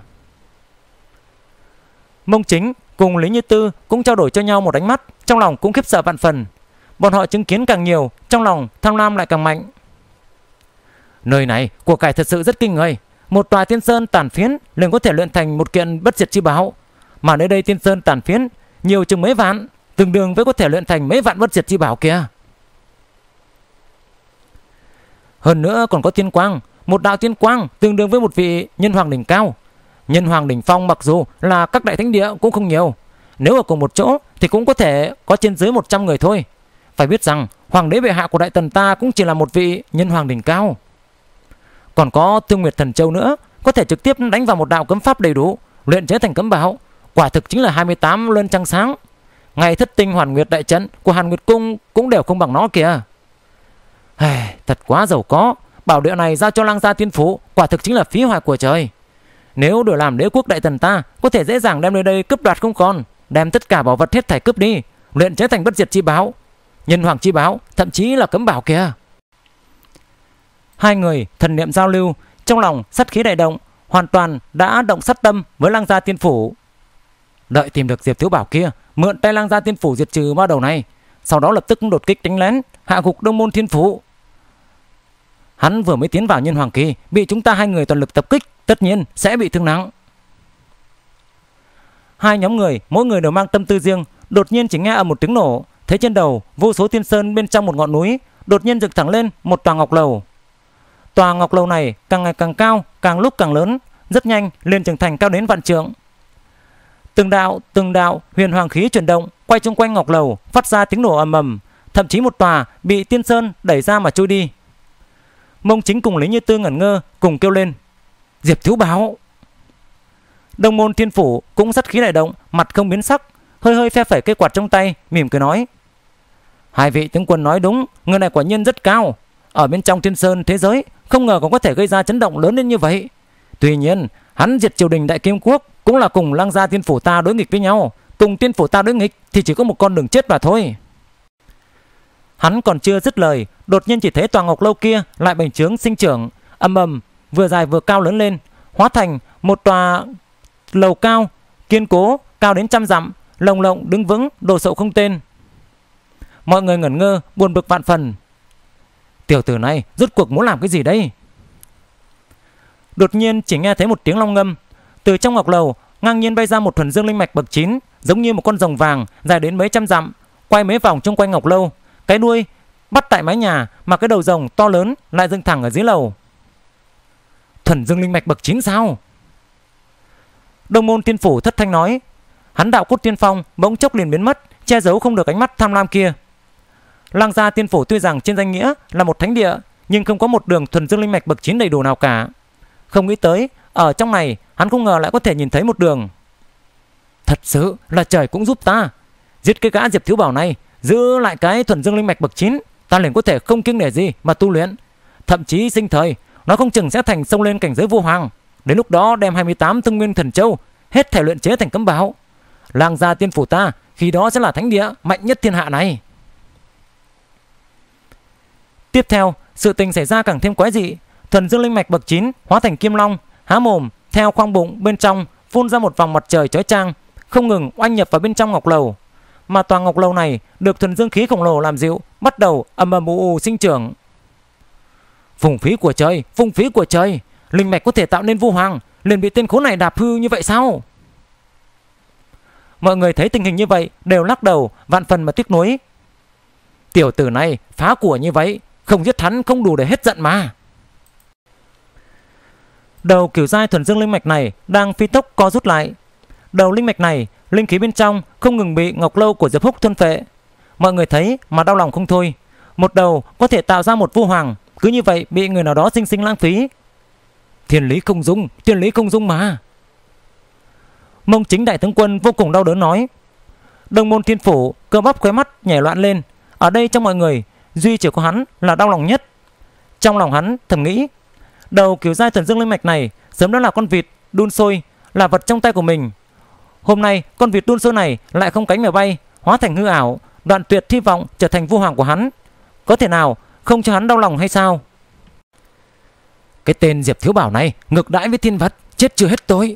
Mông Chính cùng Lý Như Tư cũng trao đổi cho nhau một ánh mắt, trong lòng cũng khiếp sợ vạn phần. Bọn họ chứng kiến càng nhiều, trong lòng tham lam lại càng mạnh. Nơi này của cải thật sự rất kinh người, một tòa Tiên Sơn tàn phiến liền có thể luyện thành một kiện bất diệt chi bảo, mà nơi đây Tiên Sơn tàn phiến nhiều chừng mấy vạn, tương đương với có thể luyện thành mấy vạn bất diệt chi bảo kia. Hơn nữa còn có tiên quang, một đạo tiên quang tương đương với một vị nhân hoàng đỉnh cao. Nhân hoàng đỉnh phong mặc dù là các đại thánh địa cũng không nhiều, nếu ở cùng một chỗ thì cũng có thể có trên dưới một trăm người thôi. Phải biết rằng hoàng đế bệ hạ của Đại Tần ta cũng chỉ là một vị nhân hoàng đỉnh cao. Còn có Thương Nguyệt Thần Châu nữa, có thể trực tiếp đánh vào một đạo cấm pháp đầy đủ, luyện chế thành cấm bảo, quả thực chính là hai mươi tám luân trăng sáng. Ngày thất tinh Hoàn Nguyệt đại trận của Hàn Nguyệt Cung cũng đều không bằng nó kìa. Hey, thật quá giàu có, bảo địa này giao cho Lang Gia Tiên Phủ quả thực chính là phí hoài của trời. Nếu đổi làm đế quốc Đại Tần ta, có thể dễ dàng đem nơi đây cướp đoạt không còn, đem tất cả bảo vật hết thảy cướp đi, luyện chế thành bất diệt chi bảo, nhân hoàng chi bảo, thậm chí là cấm bảo kìa. Hai người thần niệm giao lưu, trong lòng sát khí đại động, hoàn toàn đã động sát tâm với Lang Gia Tiên Phủ. Đợi tìm được Diệp Thiếu Bảo kia, mượn tay Lang Gia Tiên Phủ diệt trừ ma đầu này, sau đó lập tức đột kích đánh lén, hạ gục Đông Môn Thiên Phủ. Hắn vừa mới tiến vào nhân hoàng kỳ, bị chúng ta hai người toàn lực tập kích, tất nhiên sẽ bị thương nặng. Hai nhóm người, mỗi người đều mang tâm tư riêng, đột nhiên chỉ nghe ở một tiếng nổ, thấy trên đầu vô số tiên sơn bên trong một ngọn núi đột nhiên dựng thẳng lên một tòa ngọc lầu. Tòa ngọc lầu này càng ngày càng cao, càng lúc càng lớn, rất nhanh liền trưởng thành cao đến vạn trượng. Từng đạo, từng đạo huyền hoàng khí chuyển động, quay chung quanh ngọc lầu, phát ra tiếng nổ ầm ầm, thậm chí một tòa bị tiên sơn đẩy ra mà trôi đi. Mông Chính cùng Lý Như Tư ngẩn ngơ, cùng kêu lên: Diệp Thiếu Bảo! Đông Môn Thiên Phủ cũng sát khí đại động, mặt không biến sắc, hơi hơi phe phẩy cây quạt trong tay, mỉm cười nói: hai vị tướng quân nói đúng, người này quả nhiên rất cao, ở bên trong Tiên Sơn thế giới không ngờ còn có thể gây ra chấn động lớn đến như vậy. Tuy nhiên hắn diệt triều đình Đại Kim Quốc cũng là cùng Lang Gia Tiên Phủ ta đối nghịch với nhau, cùng Tiên Phủ ta đối nghịch thì chỉ có một con đường chết mà thôi. Hắn còn chưa dứt lời, đột nhiên chỉ thấy tòa ngọc lâu kia lại bành trướng sinh trưởng, ầm ầm, vừa dài vừa cao lớn lên, hóa thành một tòa lầu cao kiên cố, cao đến trăm dặm, lồng lộng đứng vững, đồ sộ không tên. Mọi người ngẩn ngơ, buồn bực vạn phần. Tiểu tử này rốt cuộc muốn làm cái gì đây? Đột nhiên chỉ nghe thấy một tiếng long ngâm, từ trong ngọc lầu ngang nhiên bay ra một thuần dương linh mạch bậc chín, giống như một con rồng vàng dài đến mấy trăm dặm, quay mấy vòng chung quanh ngọc lâu, cái đuôi bắt tại mái nhà mà cái đầu rồng to lớn lại dựng thẳng ở dưới lầu. Thuần dương linh mạch bậc chín sao? Đông môn tiên phủ thất thanh nói. Hắn đạo cốt tiên phong bỗng chốc liền biến mất, che giấu không được ánh mắt tham lam kia. Lang gia tiên phủ tuy rằng trên danh nghĩa là một thánh địa, nhưng không có một đường thuần dương linh mạch bậc chín đầy đủ nào cả. Không nghĩ tới ở trong này hắn không ngờ lại có thể nhìn thấy một đường. Thật sự là trời cũng giúp ta. Giết cái gã Diệp Thiếu Bảo này, giữ lại cái thuần dương linh mạch bậc chín, ta liền có thể không kiêng nể gì mà tu luyện. Thậm chí sinh thời nó không chừng sẽ thành xông lên cảnh giới vô hoàng. Đến lúc đó đem hai mươi tám Tương Nguyên Thần Châu hết thể luyện chế thành cấm bảo. Lang gia tiên phủ ta khi đó sẽ là thánh địa mạnh nhất thiên hạ này. Tiếp theo, sự tình xảy ra càng thêm quái dị. Thuần dương linh mạch bậc chín hóa thành kim long, há mồm theo khoang bụng bên trong phun ra một vòng mặt trời chói chang, không ngừng oanh nhập vào bên trong ngọc lầu. Mà tòa ngọc lầu này được thuần dương khí khổng lồ làm dịu, bắt đầu ầm ầm ù ù sinh trưởng. Phung phí của trời, phung phí của trời, linh mạch có thể tạo nên vô hoàng, liền bị tên khốn này đạp hư như vậy sao? Mọi người thấy tình hình như vậy đều lắc đầu, vạn phần mà tiếc nuối. Tiểu tử này phá của như vậy, không giết hắn không đủ để hết giận mà. Đầu kiểu giai thuần dương linh mạch này đang phi tốc co rút lại. Đầu linh mạch này, linh khí bên trong không ngừng bị ngọc lâu của Diệp Húc thôn phệ. Mọi người thấy mà đau lòng không thôi. Một đầu có thể tạo ra một vua hoàng, cứ như vậy bị người nào đó sinh sinh lãng phí. Thiên lý không dung, thiên lý không dung mà. Mông Chính đại tướng quân vô cùng đau đớn nói. Đông môn thiên phủ cơ bắp khóe mắt nhảy loạn lên. Ở đây trong mọi người duy chỉ có hắn là đau lòng nhất. Trong lòng hắn thầm nghĩ, đầu kiểu giai thuần dương linh mạch này sớm đã là con vịt đun sôi, là vật trong tay của mình. Hôm nay con vịt đun sôi này lại không cánh mà bay, hóa thành hư ảo, đoạn tuyệt hy vọng trở thành vua hoàng của hắn. Có thể nào không cho hắn đau lòng hay sao? Cái tên Diệp Thiếu Bảo này ngược đãi với thiên vật, chết chưa hết tối.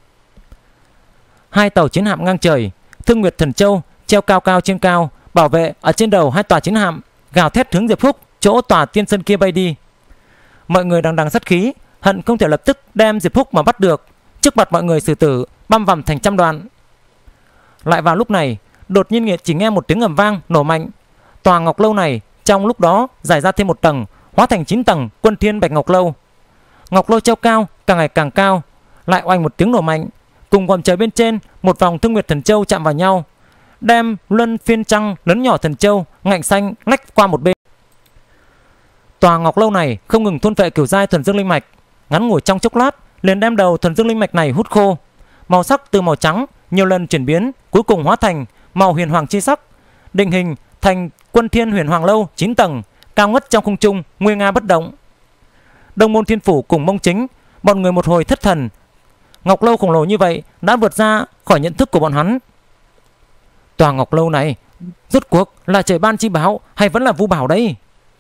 Hai tàu chiến hạm ngang trời, Thương Nguyệt Thần Châu treo cao cao trên cao, bảo vệ ở trên đầu hai tòa chiến hạm, gào thét hướng Diệp Húc chỗ tòa tiên sơn kia bay đi. Mọi người đằng đằng sát khí, hận không thể lập tức đem Diệp Húc mà bắt được, trước mặt mọi người xử tử, băm vằm thành trăm đoạn. Lại vào lúc này, đột nhiên chỉ nghe một tiếng ầm vang nổ mạnh. Tòa ngọc lâu này trong lúc đó giải ra thêm một tầng, hóa thành chín tầng Quân Thiên Bạch Ngọc Lâu. Ngọc lâu treo cao càng ngày càng cao, lại oanh một tiếng nổ mạnh, cùng vòm trời bên trên một vòng Thương Nguyệt Thần Châu chạm vào nhau, đem luân phiên trăng lớn nhỏ thần châu ngạnh xanh lách qua một bên. Tòa ngọc lâu này không ngừng thôn phệ kiểu giai thuần dương linh mạch, ngắn ngủi trong chốc lát liền đem đầu thuần dương linh mạch này hút khô. Màu sắc từ màu trắng nhiều lần chuyển biến, cuối cùng hóa thành màu huyền hoàng chi sắc, định hình thành Quân Thiên Huyền Hoàng Lâu chín tầng, cao ngất trong không trung, nguy nga bất động. Đông môn thiên phủ cùng Mông Chính, bọn người một hồi thất thần. Ngọc lâu khổng lồ như vậy đã vượt ra khỏi nhận thức của bọn hắn. Tòa ngọc lâu này rốt cuộc là trời ban chi bảo hay vẫn là vu bảo đây?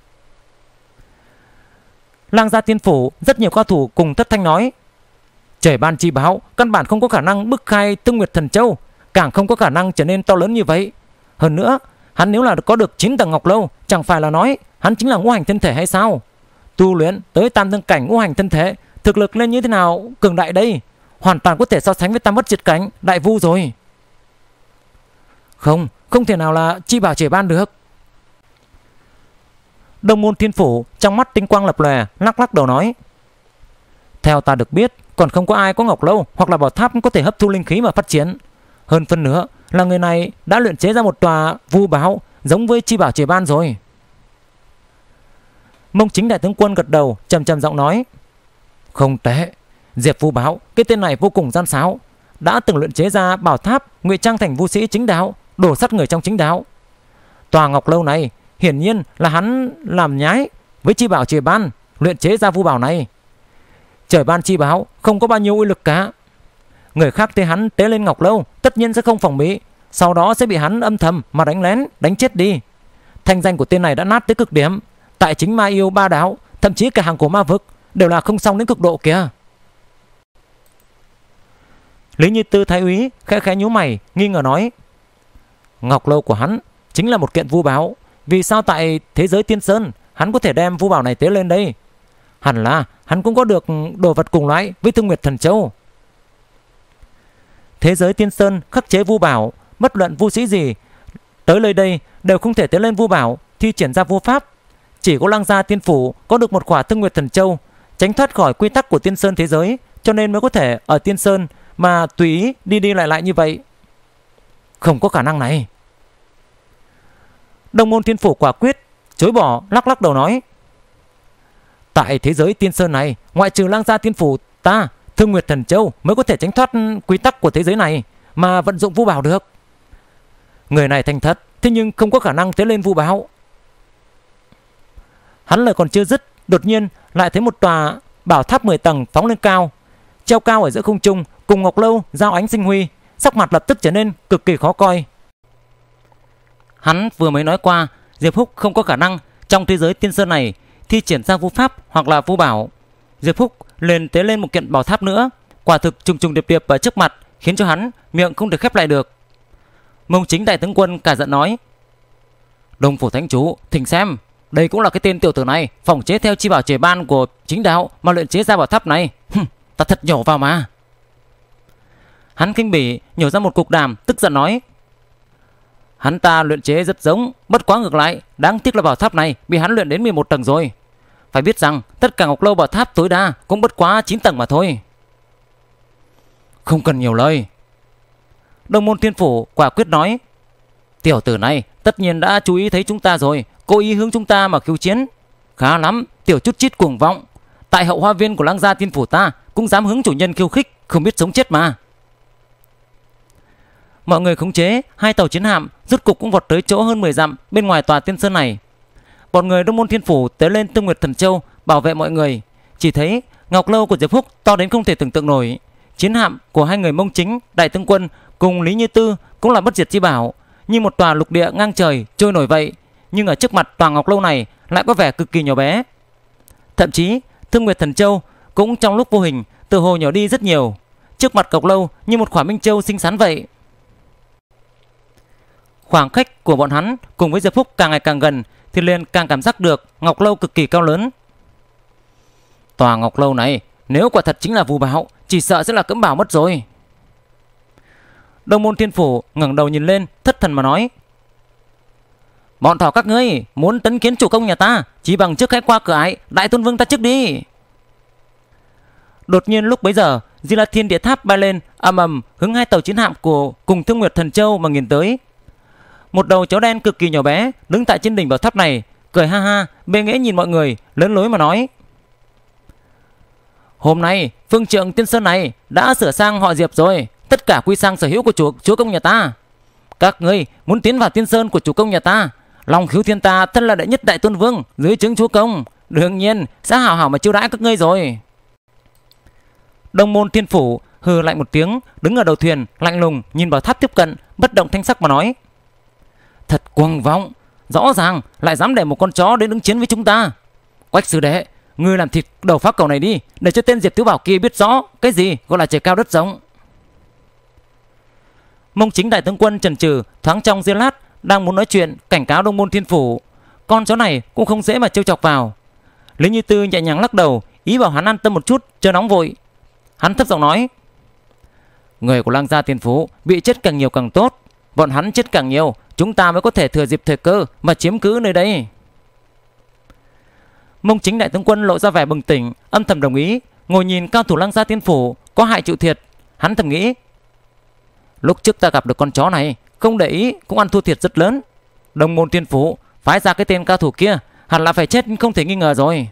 Lang gia tiên phủ rất nhiều cao thủ cùng thất thanh nói. Trời ban chi bảo căn bản không có khả năng bức khai Thương Nguyệt Thần Châu, càng không có khả năng trở nên to lớn như vậy. Hơn nữa, hắn nếu là có được chín tầng ngọc lâu, chẳng phải là nói hắn chính là ngũ hành thân thể hay sao? Tu luyện tới tam thương cảnh ngũ hành thân thể, thực lực lên như thế nào cường đại đây? Hoàn toàn có thể so sánh với tam bất triệt cảnh đại vu rồi. Không, không thể nào là chi bảo trời ban được. Đông môn thiên phủ trong mắt tinh quang lập lòe, lắc lắc đầu nói. Theo ta được biết, còn không có ai có ngọc lâu hoặc là bảo tháp có thể hấp thu linh khí mà phát triển. Hơn phân nữa là người này đã luyện chế ra một tòa vu bảo giống với chi bảo trời ban rồi. Mông Chính đại tướng quân gật đầu, trầm trầm giọng nói. Không tệ, Diệp Vu Bảo, cái tên này vô cùng gian xáo, đã từng luyện chế ra bảo tháp ngụy trang thành vu sĩ chính đạo, đổ sát người trong chính đạo. Tòa ngọc lâu này hiển nhiên là hắn làm nhái với chi bảo trời ban, luyện chế ra vu bảo này. Trời ban chi bảo không có bao nhiêu uy lực cả. Người khác thấy hắn tế lên ngọc lâu tất nhiên sẽ không phòng bị, sau đó sẽ bị hắn âm thầm mà đánh lén, đánh chết đi. Thanh danh của tên này đã nát tới cực điểm, tại chính ma yêu ba đạo, thậm chí cả hàng cổ ma vực đều là không xong đến cực độ kìa. Lý Như Tư thái úy khẽ khẽ nhíu mày, nghi ngờ nói. Ngọc lâu của hắn chính là một kiện vu bảo, vì sao tại thế giới Tiên Sơn hắn có thể đem vu bảo này tế lên đây? Hẳn là hắn cũng có được đồ vật cùng loại với Thương Nguyệt Thần Châu. thế giới Tiên Sơn khắc chế vu bảo, bất luận vu sĩ gì tới nơi đây đều không thể tiến lên vu bảo thi triển ra vu pháp. Chỉ có Lăng Gia Tiên Phủ có được một khỏa Thương Nguyệt Thần Châu, tránh thoát khỏi quy tắc của Tiên Sơn thế giới, cho nên mới có thể ở Tiên Sơn mà tùy ý đi đi lại lại như vậy. Không có khả năng này. Đông Môn Thiên Phủ quả quyết chối bỏ, lắc lắc đầu nói: tại thế giới Tiên Sơn này, ngoại trừ Lăng Gia Tiên Phủ ta, Thương Nguyệt Thần Châu mới có thể tránh thoát quy tắc của thế giới này mà vận dụng vu bảo được. Người này thành thật, thế nhưng không có khả năng tiến lên vu bảo. Hắn lời còn chưa dứt, đột nhiên lại thấy một tòa bảo tháp mười tầng phóng lên cao, treo cao ở giữa không trung, cùng ngọc lâu giao ánh sinh huy, sắc mặt lập tức trở nên cực kỳ khó coi. Hắn vừa mới nói qua Diệp Húc không có khả năng trong thế giới Tiên Sơn này thi triển ra vu pháp hoặc là vu bảo. Diệp Húc liền tế lên một kiện bảo tháp nữa, quả thực trùng trùng điệp điệp ở trước mặt, khiến cho hắn miệng không được khép lại được. Mông Chính đại tướng quân cả giận nói: Đông Phủ Thánh Chủ, thỉnh xem, đây cũng là cái tên tiểu tử này phỏng chế theo chi bảo chế ban của chính đạo mà luyện chế ra bảo tháp này. Hừm, ta thật nhổ vào mà. Hắn kinh bỉ nhổ ra một cục đàm, tức giận nói: hắn ta luyện chế rất giống, bất quá ngược lại, đáng tiếc là bảo tháp này bị hắn luyện đến mười một tầng rồi. Phải biết rằng tất cả ngọc lâu bảo tháp tối đa cũng bất quá chín tầng mà thôi. Không cần nhiều lời. Đông Môn Thiên Phủ quả quyết nói: tiểu tử này tất nhiên đã chú ý thấy chúng ta rồi, cố ý hướng chúng ta mà khiêu chiến. Khá lắm, tiểu chút chít cuồng vọng. Tại hậu hoa viên của Lăng Gia Tiên Phủ ta cũng dám hướng chủ nhân khiêu khích, không biết sống chết mà. Mọi người khống chế hai tàu chiến hạm, rốt cục cũng vọt tới chỗ hơn mười dặm bên ngoài tòa Tiên Sơn này. Bọn người Đông Môn Thiên Phủ tới lên Thương Nguyệt Thần Châu bảo vệ mọi người. Chỉ thấy ngọc lâu của Diệp Húc to đến không thể tưởng tượng nổi. Chiến hạm của hai người Mông Chính, Đại Tướng Quân cùng Lý Như Tư cũng là bất diệt chi bảo, như một tòa lục địa ngang trời trôi nổi vậy. Nhưng ở trước mặt tòa ngọc lâu này lại có vẻ cực kỳ nhỏ bé. Thậm chí Thương Nguyệt Thần Châu cũng trong lúc vô hình từ hồ nhỏ đi rất nhiều. Trước mặt ngọc lâu như một quả minh châu xinh xắn vậy. Khoảng cách của bọn hắn cùng với Diệp Húc càng ngày càng gần thì liền càng cảm giác được ngọc lâu cực kỳ cao lớn. Tòa ngọc lâu này nếu quả thật chính là vu bảo, chỉ sợ sẽ là cấm bảo mất rồi. Đông Môn Thiên Phủ ngẩng đầu nhìn lên, thất thần mà nói: bọn thỏ các ngươi muốn tấn kiến chủ công nhà ta, chỉ bằng trước hãy qua cửa ải Đại Tôn Vương ta trước đi. Đột nhiên lúc bấy giờ, Di La Thiên Địa Tháp bay lên, ầm ầm hướng hai tàu chiến hạm của cùng Thương Nguyệt Thần Châu mà nghiền tới. Một đầu chó đen cực kỳ nhỏ bé đứng tại trên đỉnh bảo tháp này, cười ha ha, bệ nghễ nhìn mọi người, lớn lối mà nói: hôm nay phương trượng Tiên Sơn này đã sửa sang họ Diệp rồi, tất cả quy sang sở hữu của chủ chúa công nhà ta. Các ngươi muốn tiến vào Tiên Sơn của chủ công nhà ta, Long Khiếu Thiên ta thân là đệ nhất Đại Tôn Vương dưới trướng chúa công, đương nhiên sẽ hào hảo mà chiêu đãi các ngươi rồi. Đông Môn Thiên Phủ hừ lạnh một tiếng, đứng ở đầu thuyền lạnh lùng nhìn bảo tháp tiếp cận, bất động thanh sắc mà nói: thật cuồng vọng, rõ ràng lại dám để một con chó đến ứng chiến với chúng ta. Quách sư đệ, ngươi làm thịt đầu phá cầu này đi, để cho tên Diệp Tứ Bảo kia biết rõ cái gì gọi là trời cao đất rộng. Mông Chính Đại Tướng Quân chần chừ thoáng trong giây lát, đang muốn nói chuyện cảnh cáo Đông Môn Thiên Phủ, con chó này cũng không dễ mà trêu chọc vào. Lý Như Tư nhẹ nhàng lắc đầu, ý bảo hắn an tâm một chút, chưa nóng vội. Hắn thấp giọng nói: người của Lăng Gia Tiên Phủ bị chết càng nhiều càng tốt, bọn hắn chết càng nhiều, chúng ta mới có thể thừa dịp thời cơ mà chiếm cứ nơi đây. Mông Chính Đại Tướng Quân lộ ra vẻ bừng tỉnh, âm thầm đồng ý, ngồi nhìn cao thủ Lăng Gia Tiên Phủ có hại chịu thiệt. Hắn thầm nghĩ: lúc trước ta gặp được con chó này, không để ý cũng ăn thua thiệt rất lớn. Đông Môn Tiên Phủ phái ra cái tên cao thủ kia hẳn là phải chết không thể nghi ngờ rồi.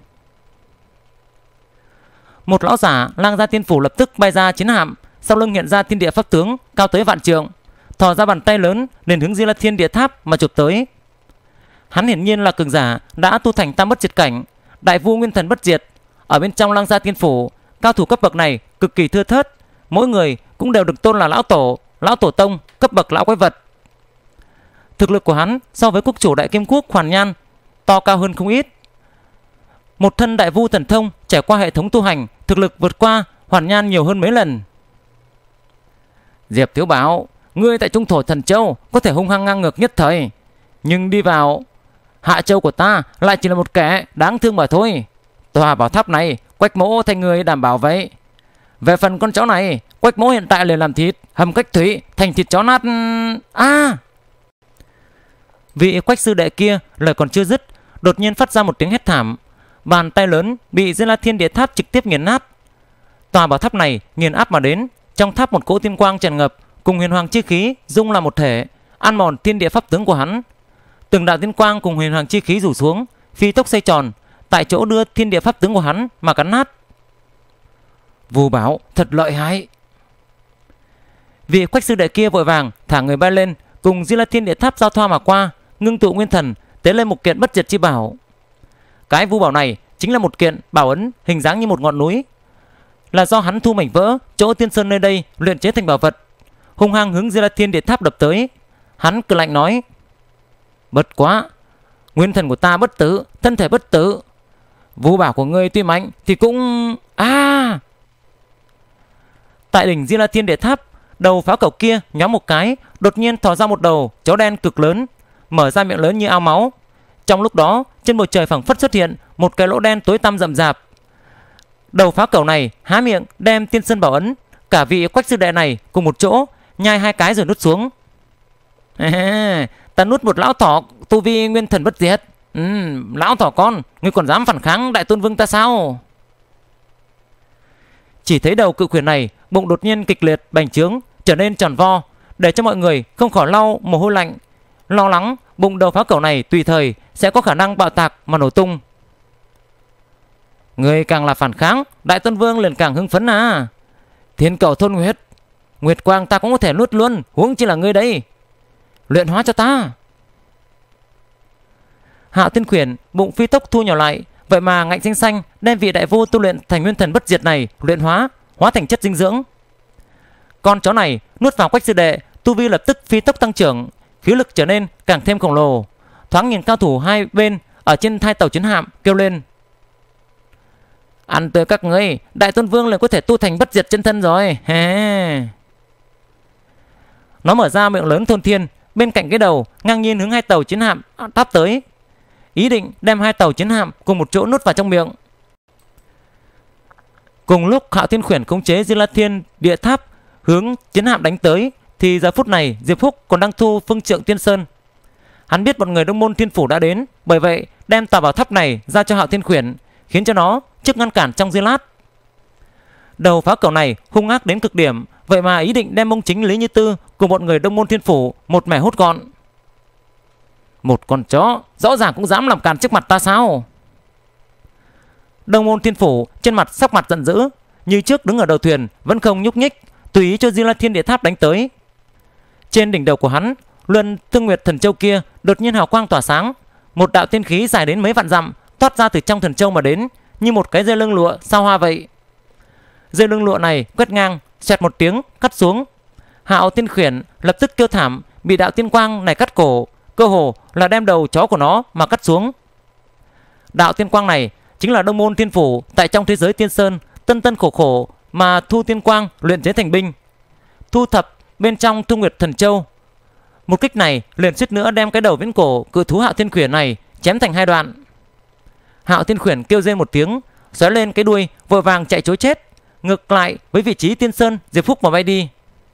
Một lão giả Lăng Gia Tiên Phủ lập tức bay ra chiến hạm, sau lưng hiện ra thiên địa pháp tướng cao tới vạn trượng, thò ra bàn tay lớn liền hướng Di La Thiên Địa Tháp mà chụp tới. Hắn hiển nhiên là cường giả đã tu thành tam bất diệt cảnh, đại vu nguyên thần bất diệt. Ở bên trong Lăng Gia Tiên Phủ, cao thủ cấp bậc này cực kỳ thưa thớt, mỗi người cũng đều được tôn là lão tổ, lão tổ tông, cấp bậc lão quái vật. Thực lực của hắn so với quốc chủ Đại Kim Quốc Hoàn Nhan to cao hơn không ít. Một thân đại vu thần thông trải qua hệ thống tu hành, thực lực vượt qua Hoàn Nhan nhiều hơn mấy lần. Diệp Thiếu Bảo, ngươi tại Trung Thổ Thần Châu có thể hung hăng ngang ngược nhất thời, nhưng đi vào Hạ Châu của ta lại chỉ là một kẻ đáng thương mà thôi. Tòa bảo tháp này Quách mỗ thành người đảm bảo vậy. Về phần con chó này, Quách mỗ hiện tại liền làm thịt, hầm cách thủy, thành thịt chó nát. A à! Vị Quách sư đệ kia lời còn chưa dứt, đột nhiên phát ra một tiếng hét thảm. Bàn tay lớn bị Diêm La Thiên Địa Tháp trực tiếp nghiền nát. Tòa bảo tháp này nghiền áp mà đến, trong tháp một cỗ tiên quang tràn ngập, cùng huyền hoàng chi khí dung là một thể, ăn mòn thiên địa pháp tướng của hắn. Từng đạo tiên quang cùng huyền hoàng chi khí rủ xuống, phi tốc xoay tròn, tại chỗ đưa thiên địa pháp tướng của hắn mà cắn nát. Vu Bảo thật lợi hại. Vị Quách sư đệ kia vội vàng thả người bay lên, cùng Diêm La Thiên Địa Tháp giao thoa mà qua, ngưng tụ nguyên thần, tế lên một kiện bất diệt chi bảo. Cái Vu Bảo này chính là một kiện bảo ấn hình dáng như một ngọn núi, là do hắn thu mảnh vỡ chỗ tiên sơn nơi đây luyện chế thành bảo vật, hung hăng hướng Diêm La Thiên Địa Tháp đập tới. Hắn cười lạnh nói: bất quá, nguyên thần của ta bất tử, thân thể bất tử. Vu Bảo của ngươi tuy mạnh thì cũng a à! Tại đỉnh Diêm La Thiên Địa Tháp, đầu pháo cẩu kia nhóm một cái, đột nhiên thò ra một đầu chó đen cực lớn, mở ra miệng lớn như ao máu. Trong lúc đó, trên bầu trời phẳng phất xuất hiện một cái lỗ đen tối tăm rậm rạp. Đầu pháo cẩu này há miệng đem tiên sơn bảo ấn, cả vị Quách sư đệ này cùng một chỗ nhai hai cái rồi nuốt xuống. À, ta nuốt một lão thỏ tu vi nguyên thần bất diệt. Ừ, lão thỏ con, ngươi còn dám phản kháng đại tôn vương ta sao? Chỉ thấy đầu cự khuyển này bụng đột nhiên kịch liệt bành trướng, trở nên tròn vo, để cho mọi người không khỏi lau mồ hôi lạnh, lo lắng bụng đầu pháo cẩu này tùy thời sẽ có khả năng bạo tạc mà nổ tung. Người càng là phản kháng, đại tôn vương liền càng hưng phấn à. Thiên cầu thôn nguyệt, nguyệt quang ta cũng có thể nuốt luôn, huống chi là ngươi đấy. Luyện hóa cho ta. Hạo Thiên Khuyển bụng phi tốc thu nhỏ lại, vậy mà ngạnh xanh xanh đem vị đại vô tu luyện thành nguyên thần bất diệt này luyện hóa, hóa thành chất dinh dưỡng. Con chó này nuốt vào Quách sư đệ, tu vi lập tức phi tốc tăng trưởng, khí lực trở nên càng thêm khổng lồ. Thoáng nhìn cao thủ hai bên ở trên hai tàu chiến hạm kêu lên: ăn tới các ngươi, đại tôn vương liền có thể tu thành bất diệt chân thân rồi. He. Nó mở ra miệng lớn thôn thiên, bên cạnh cái đầu ngang nhiên hướng hai tàu chiến hạm táp tới, ý định đem hai tàu chiến hạm cùng một chỗ nuốt vào trong miệng. Cùng lúc Hạo Thiên Khuyển khống chế Diêm La Thiên Địa Tháp hướng chiến hạm đánh tới, thì giờ phút này Diệp Phúc còn đang thu phương trượng Tiên Sơn. Hắn biết một người Đông Môn Thiên Phủ đã đến, bởi vậy đem tòa bảo tháp này ra cho Hạo Thiên Khuyển, khiến cho nó trước ngăn cản trong giây lát. Đầu pháo cẩu này hung ác đến cực điểm, vậy mà ý định đem Mông Chính, Lý Như Tư cùng một người Đông Môn Thiên Phủ một mẻ hút gọn. Một con chó rõ ràng cũng dám làm càn trước mặt ta sao? Đông Môn Thiên Phủ trên mặt sắc mặt giận dữ, như trước đứng ở đầu thuyền vẫn không nhúc nhích, tùy ý cho Diêm La Thiên Địa Tháp đánh tới. Trên đỉnh đầu của hắn, luân Thương Nguyệt Thần Châu kia đột nhiên hào quang tỏa sáng, một đạo tiên khí dài đến mấy vạn dặm toát ra từ trong thần châu mà đến, như một cái dây lưng lụa sao hoa vậy. Dây lưng lụa này quét ngang, xoẹt một tiếng cắt xuống. Hạo Thiên Khuyển lập tức kêu thảm, bị đạo tiên quang này cắt cổ, cơ hồ là đem đầu chó của nó mà cắt xuống. Đạo tiên quang này chính là Đông Môn Thiên Phủ tại trong thế giới Tiên Sơn tân tân khổ khổ mà thu tiên quang luyện chế thành binh, thu thập bên trong Thu Nguyệt Thần Châu. Một kích này liền suýt nữa đem cái đầu viễn cổ cự thú Hạo Thiên Khuyển này chém thành hai đoạn. Hạo Thiên Khuyển kêu rên một tiếng, xóa lên cái đuôi, vội vàng chạy trối chết, ngược lại với vị trí Tiên Sơn Diệp Phúc mà bay đi.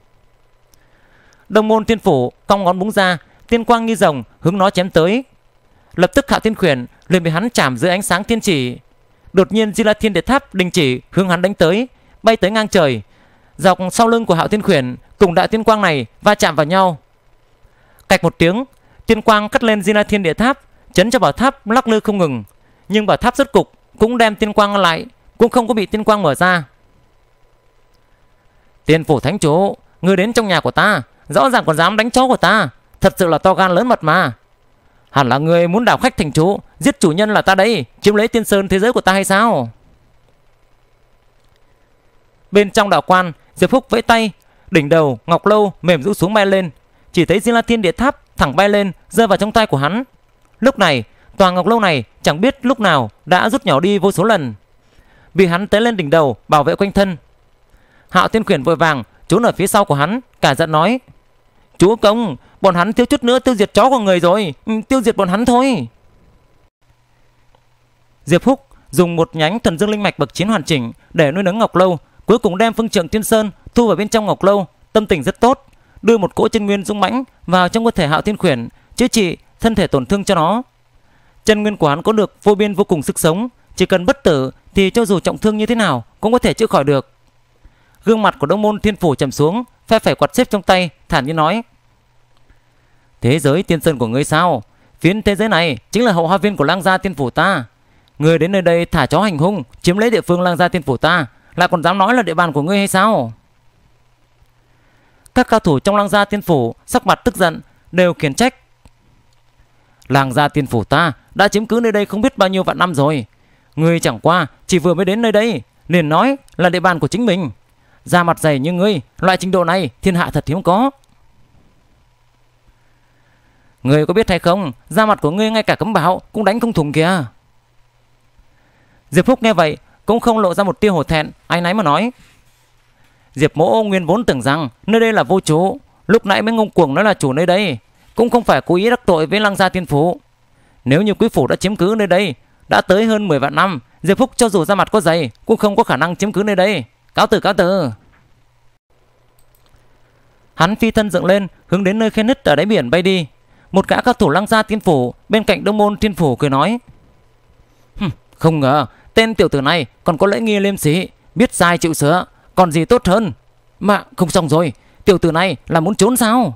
Đông Môn Thiên Phủ cong ngón búng ra, tiên quang như rồng hướng nó chém tới. Lập tức Hạo Thiên Khuyển liền bị hắn chạm dưới ánh sáng thiên chỉ. Đột nhiên Diêm La Thiên Địa Tháp đình chỉ hướng hắn đánh tới, bay tới ngang trời. Dọc sau lưng của Hạo Thiên Khuyển cùng đại tiên quang này va chạm vào nhau. Cạch một tiếng, tiên quang cắt lên Diêm La Thiên Địa Tháp, chấn cho bảo tháp lắc lư không ngừng. Nhưng bảo tháp rốt cục cũng đem tiên quang lại, cũng không có bị tiên quang mở ra. Tiên Phủ Thánh Chủ, ngươi đến trong nhà của ta, rõ ràng còn dám đánh chó của ta, thật sự là to gan lớn mật mà. Hẳn là người muốn đảo khách thành chủ, giết chủ nhân là ta đấy, chiếm lấy Tiên Sơn thế giới của ta hay sao? Bên trong đạo quan, Diệp Phúc vẫy tay, đỉnh đầu ngọc lâu mềm rũ xuống bay lên, chỉ thấy Diêm La Thiên Địa Tháp thẳng bay lên rơi vào trong tay của hắn. Lúc này tòa ngọc lâu này chẳng biết lúc nào đã rút nhỏ đi vô số lần, bị hắn tế lên đỉnh đầu bảo vệ quanh thân. Hạo Thiên Khuyển vội vàng trốn ở phía sau của hắn, cả giận nói: Chúa công, bọn hắn thiếu chút nữa tiêu diệt chó của người rồi, tiêu diệt bọn hắn thôi. Diệp Phúc dùng một nhánh thần dương linh mạch bậc chín hoàn chỉnh để nuôi nấng ngọc lâu, cuối cùng đem phương trượng Tiên Sơn thu thu vào bên trong ngọc lâu, tâm tình rất tốt, đưa một cỗ chân nguyên dũng mãnh vào trong cơ thể Hạo Thiên Khuyển, chữa trị thân thể tổn thương cho nó. Chân nguyên của hắn có được vô biên vô cùng sức sống, chỉ cần bất tử thì cho dù trọng thương như thế nào cũng có thể chữa khỏi được. Gương mặt của Đông Môn Thiên Phủ trầm xuống, phe phẩy quạt xếp trong tay, thản nhiên nói: thế giới tiên sơn của ngươi sao? Phiến thế giới này chính là hậu hoa viên của Lang Gia Tiên Phủ ta. Ngươi đến nơi đây thả chó hành hung, chiếm lấy địa phương Lang Gia Tiên Phủ ta, lại còn dám nói là địa bàn của ngươi hay sao? Các cao thủ trong Lang Gia Tiên Phủ sắc mặt tức giận, đều khiển trách: Lang Gia Tiên Phủ ta đã chiếm cứ nơi đây không biết bao nhiêu vạn năm rồi, ngươi chẳng qua chỉ vừa mới đến nơi đây liền nói là địa bàn của chính mình. Da mặt dày như ngươi, loại trình độ này thiên hạ thật hiếm có. Ngươi có biết hay không, da mặt của ngươi ngay cả cấm bảo cũng đánh không thủng kìa. Diệp Phúc nghe vậy cũng không lộ ra một tia hổ thẹn, áy náy mà nói: Diệp Mỗ nguyên vốn tưởng rằng nơi đây là vô chủ, lúc nãy mới ngông cuồng nói là chủ nơi đây, cũng không phải cố ý đắc tội với Lang Gia Tiên Phủ. Nếu như quý phủ đã chiếm cứ nơi đây đã tới hơn mười vạn năm, Diệp Phúc cho dù da mặt có dày cũng không có khả năng chiếm cứ nơi đây. Cáo từ, cáo từ. Hắn phi thân dựng lên, hướng đến nơi khe nứt ở đáy biển bay đi. Một gã cao thủ Lang Gia Tiên Phủ bên cạnh Đông Môn Thiên Phủ cười nói: không ngờ tên tiểu tử này còn có lễ nghi liêm sỉ, biết sai chịu sửa, còn gì tốt hơn. Mà không xong rồi, tiểu tử này là muốn trốn sao?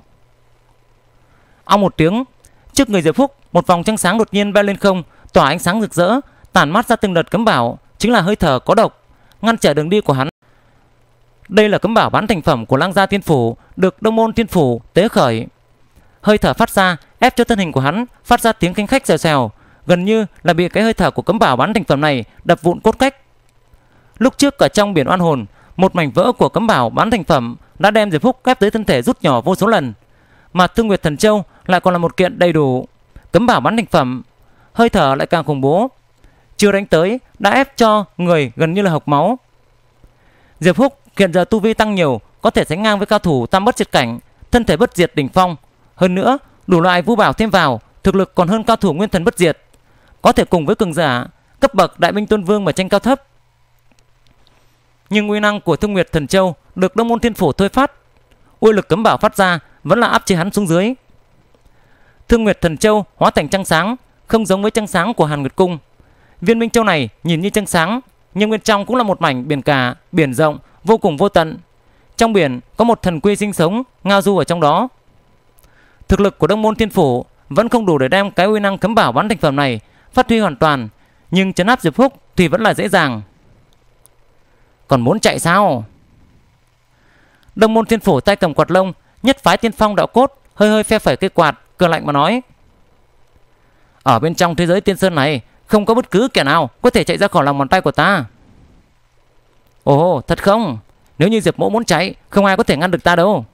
Ong một tiếng, trước người Diệp Phúc một vòng trăng sáng đột nhiên bay lên không, tỏa ánh sáng rực rỡ, tản mát ra từng đợt cấm bảo, chính là hơi thở có độc, ngăn trở đường đi của hắn. Đây là cấm bảo bán thành phẩm của Lang Gia Tiên Phủ, được Đông Môn Thiên Phủ tế khởi. Hơi thở phát ra ép cho thân hình của hắn phát ra tiếng khanh khách xèo xèo, gần như là bị cái hơi thở của cấm bảo bán thành phẩm này đập vụn cốt cách. Lúc trước ở trong biển oan hồn, một mảnh vỡ của cấm bảo bán thành phẩm đã đem Diệp Phúc ép tới thân thể rút nhỏ vô số lần, mà Thương Nguyệt Thần Châu lại còn là một kiện đầy đủ cấm bảo bán thành phẩm, hơi thở lại càng khủng bố, chưa đánh tới đã ép cho người gần như là hộc máu. Diệp Phúc hiện giờ tu vi tăng nhiều, có thể sánh ngang với cao thủ tam bất diệt cảnh, thân thể bất diệt đỉnh phong, hơn nữa đủ loại vũ bảo thêm vào, thực lực còn hơn cao thủ nguyên thần bất diệt, có thể cùng với cường giả cấp bậc đại binh tôn vương mà tranh cao thấp. Nhưng uy năng của Thương Nguyệt Thần Châu được Đông Môn Thiên Phủ thôi phát, uy lực cấm bảo phát ra vẫn là áp chế hắn xuống dưới. Thương Nguyệt Thần Châu hóa thành trăng sáng, không giống với trăng sáng của Hàn Nguyệt Cung. Viên Minh Châu này nhìn như trăng sáng, nhưng bên trong cũng là một mảnh biển cả, biển rộng vô cùng vô tận. Trong biển có một thần quy sinh sống, ngao du ở trong đó. Thực lực của Đông Môn Thiên Phủ vẫn không đủ để đem cái uy năng cấm bảo bán thành phẩm này phát huy hoàn toàn, nhưng trấn áp Diệp Phúc thì vẫn là dễ dàng. Còn muốn chạy sao? Đông Môn Thiên Phủ tay cầm quạt lông, nhất phái tiên phong đạo cốt, hơi hơi phe phẩy cây quạt, cười lạnh mà nói: ở bên trong thế giới tiên sơn này không có bất cứ kẻ nào có thể chạy ra khỏi lòng bàn tay của ta. Ồ, thật không? Nếu như Diệp Mỗ muốn chạy, không ai có thể ngăn được ta đâu.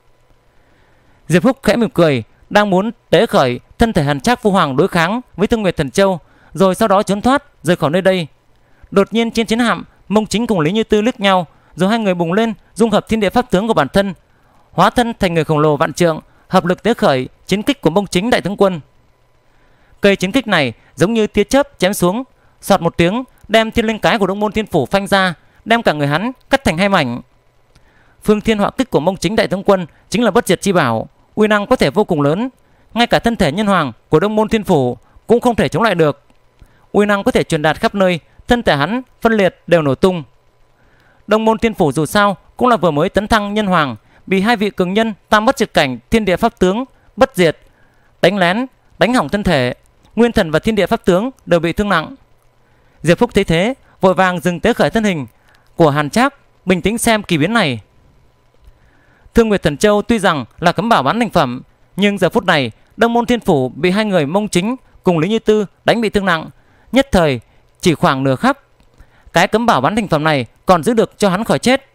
Diệp Phúc khẽ mỉm cười, đang muốn tế khởi thân thể hàn trác phu hoàng đối kháng với Thương Nguyệt Thần Châu, rồi sau đó trốn thoát rời khỏi nơi đây. Đột nhiên trên chiến hạm, Mông Chính cùng Lý Như Tư liếc nhau, rồi hai người bùng lên, dung hợp thiên địa pháp tướng của bản thân, hóa thân thành người khổng lồ vạn trượng, hợp lực tế khởi chiến kích của Mông Chính đại tướng quân. Cây chiến kích này giống như tia chớp chém xuống, sọt một tiếng đem thiên linh cái của Đông Môn Thiên Phủ phanh ra, đem cả người hắn cắt thành hai mảnh. Phương thiên họa kích của Mông Chính đại tướng quân chính là bất diệt chi bảo, uy năng có thể vô cùng lớn, ngay cả thân thể nhân hoàng của Đông Môn Thiên Phủ cũng không thể chống lại được. Uy năng có thể truyền đạt khắp nơi, thân thể hắn phân liệt đều nổ tung. Đông Môn Thiên Phủ dù sao cũng là vừa mới tấn thăng nhân hoàng, bị hai vị cường nhân tam bất diệt cảnh thiên địa pháp tướng bất diệt đánh lén, đánh hỏng thân thể, nguyên thần và thiên địa pháp tướng đều bị thương nặng. Diệp Phúc thấy thế, vội vàng dừng tế khởi thân hình của Hàn Trác, bình tĩnh xem kỳ biến này. Thương Nguyệt Thần Châu tuy rằng là cấm bảo bán thành phẩm, nhưng giờ phút này Đông Môn Thiên Phủ bị hai người Mông Chính cùng Lý Như Tư đánh bị thương nặng, nhất thời chỉ khoảng nửa khắc, cái cấm bảo bán thành phẩm này còn giữ được cho hắn khỏi chết.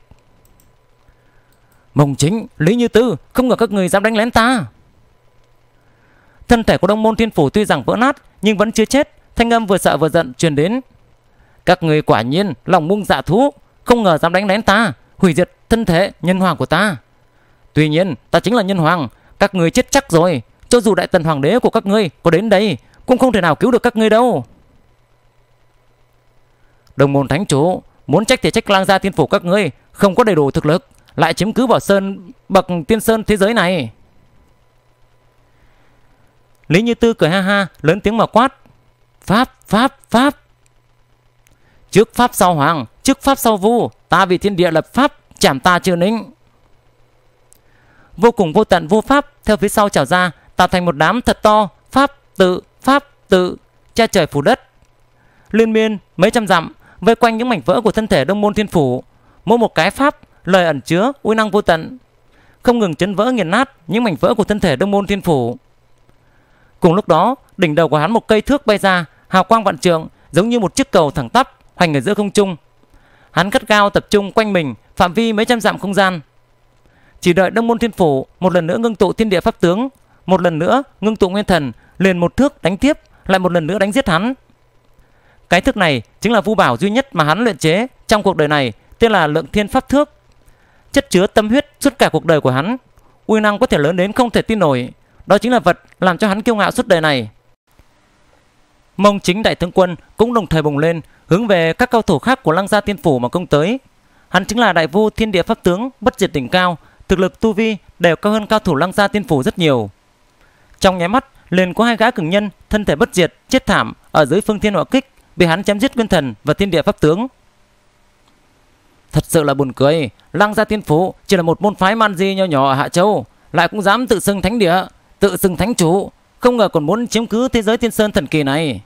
Mông Chính, Lý Như Tư, không ngờ các người dám đánh lén ta. Thân thể của Đông Môn Thiên Phủ tuy rằng vỡ nát nhưng vẫn chưa chết, thanh âm vừa sợ vừa giận truyền đến: các người quả nhiên lòng mung dạ thú, không ngờ dám đánh lén ta, hủy diệt thân thể nhân hoàng của ta. Tuy nhiên ta chính là nhân hoàng, các người chết chắc rồi, cho dù đại tần hoàng đế của các ngươi có đến đây cũng không thể nào cứu được các ngươi đâu. Đông Môn Thánh Chủ, muốn trách thì trách Lang Gia Tiên Phủ các ngươi không có đầy đủ thực lực, lại chiếm cứ Bảo Sơn bậc tiên sơn thế giới này. Lý Như Tư cười ha ha, lớn tiếng mà quát: Pháp, Pháp, Pháp. Trước Pháp sau Hoàng, trước Pháp sau Vu, ta vì thiên địa lập Pháp, chảm ta chưa nính. Vô cùng vô tận vô Pháp theo phía sau trào ra, tạo thành một đám thật to, Pháp tự, Pháp tự, che trời phủ đất. Liên miên mấy trăm dặm, vây quanh những mảnh vỡ của thân thể Đông Môn Thiên Phủ. Mỗi một cái Pháp, lời ẩn chứa uy năng vô tận, không ngừng chấn vỡ nghiền nát những mảnh vỡ của thân thể Đông Môn Thiên Phủ. Cùng lúc đó, đỉnh đầu của hắn một cây thước bay ra, hào quang vạn trượng, giống như một chiếc cầu thẳng tắp hoành ở giữa không trung. Hắn gắt gao tập trung quanh mình phạm vi mấy trăm dặm không gian. Chỉ đợi Đông Môn Thiên Phủ một lần nữa ngưng tụ thiên địa pháp tướng, một lần nữa ngưng tụ nguyên thần, liền một thước đánh tiếp, lại một lần nữa đánh giết hắn. Cái thước này chính là vũ bảo duy nhất mà hắn luyện chế trong cuộc đời này, tên là Lượng Thiên Pháp Thước, chất chứa tâm huyết suốt cả cuộc đời của hắn. Uy năng có thể lớn đến không thể tin nổi, đó chính là vật làm cho hắn kiêu ngạo suốt đời này. Mông Chính Đại Tướng Quân cũng đồng thời bùng lên, hướng về các cao thủ khác của Lăng Gia Tiên Phủ mà công tới. Hắn chính là đại vu thiên địa pháp tướng bất diệt đỉnh cao, thực lực tu vi đều cao hơn cao thủ Lăng Gia Tiên Phủ rất nhiều. Trong nháy mắt liền có hai gã cường nhân thân thể bất diệt chết thảm ở dưới phương thiên hỏa kích, bị hắn chém giết nguyên thần và thiên địa pháp tướng. Thật sự là buồn cười, Lăng Gia Tiên Phủ chỉ là một môn phái man di nho nhỏ ở Hạ Châu, lại cũng dám tự xưng thánh địa, tự xưng thánh chủ, không ngờ còn muốn chiếm cứ thế giới Tiên Sơn thần kỳ này.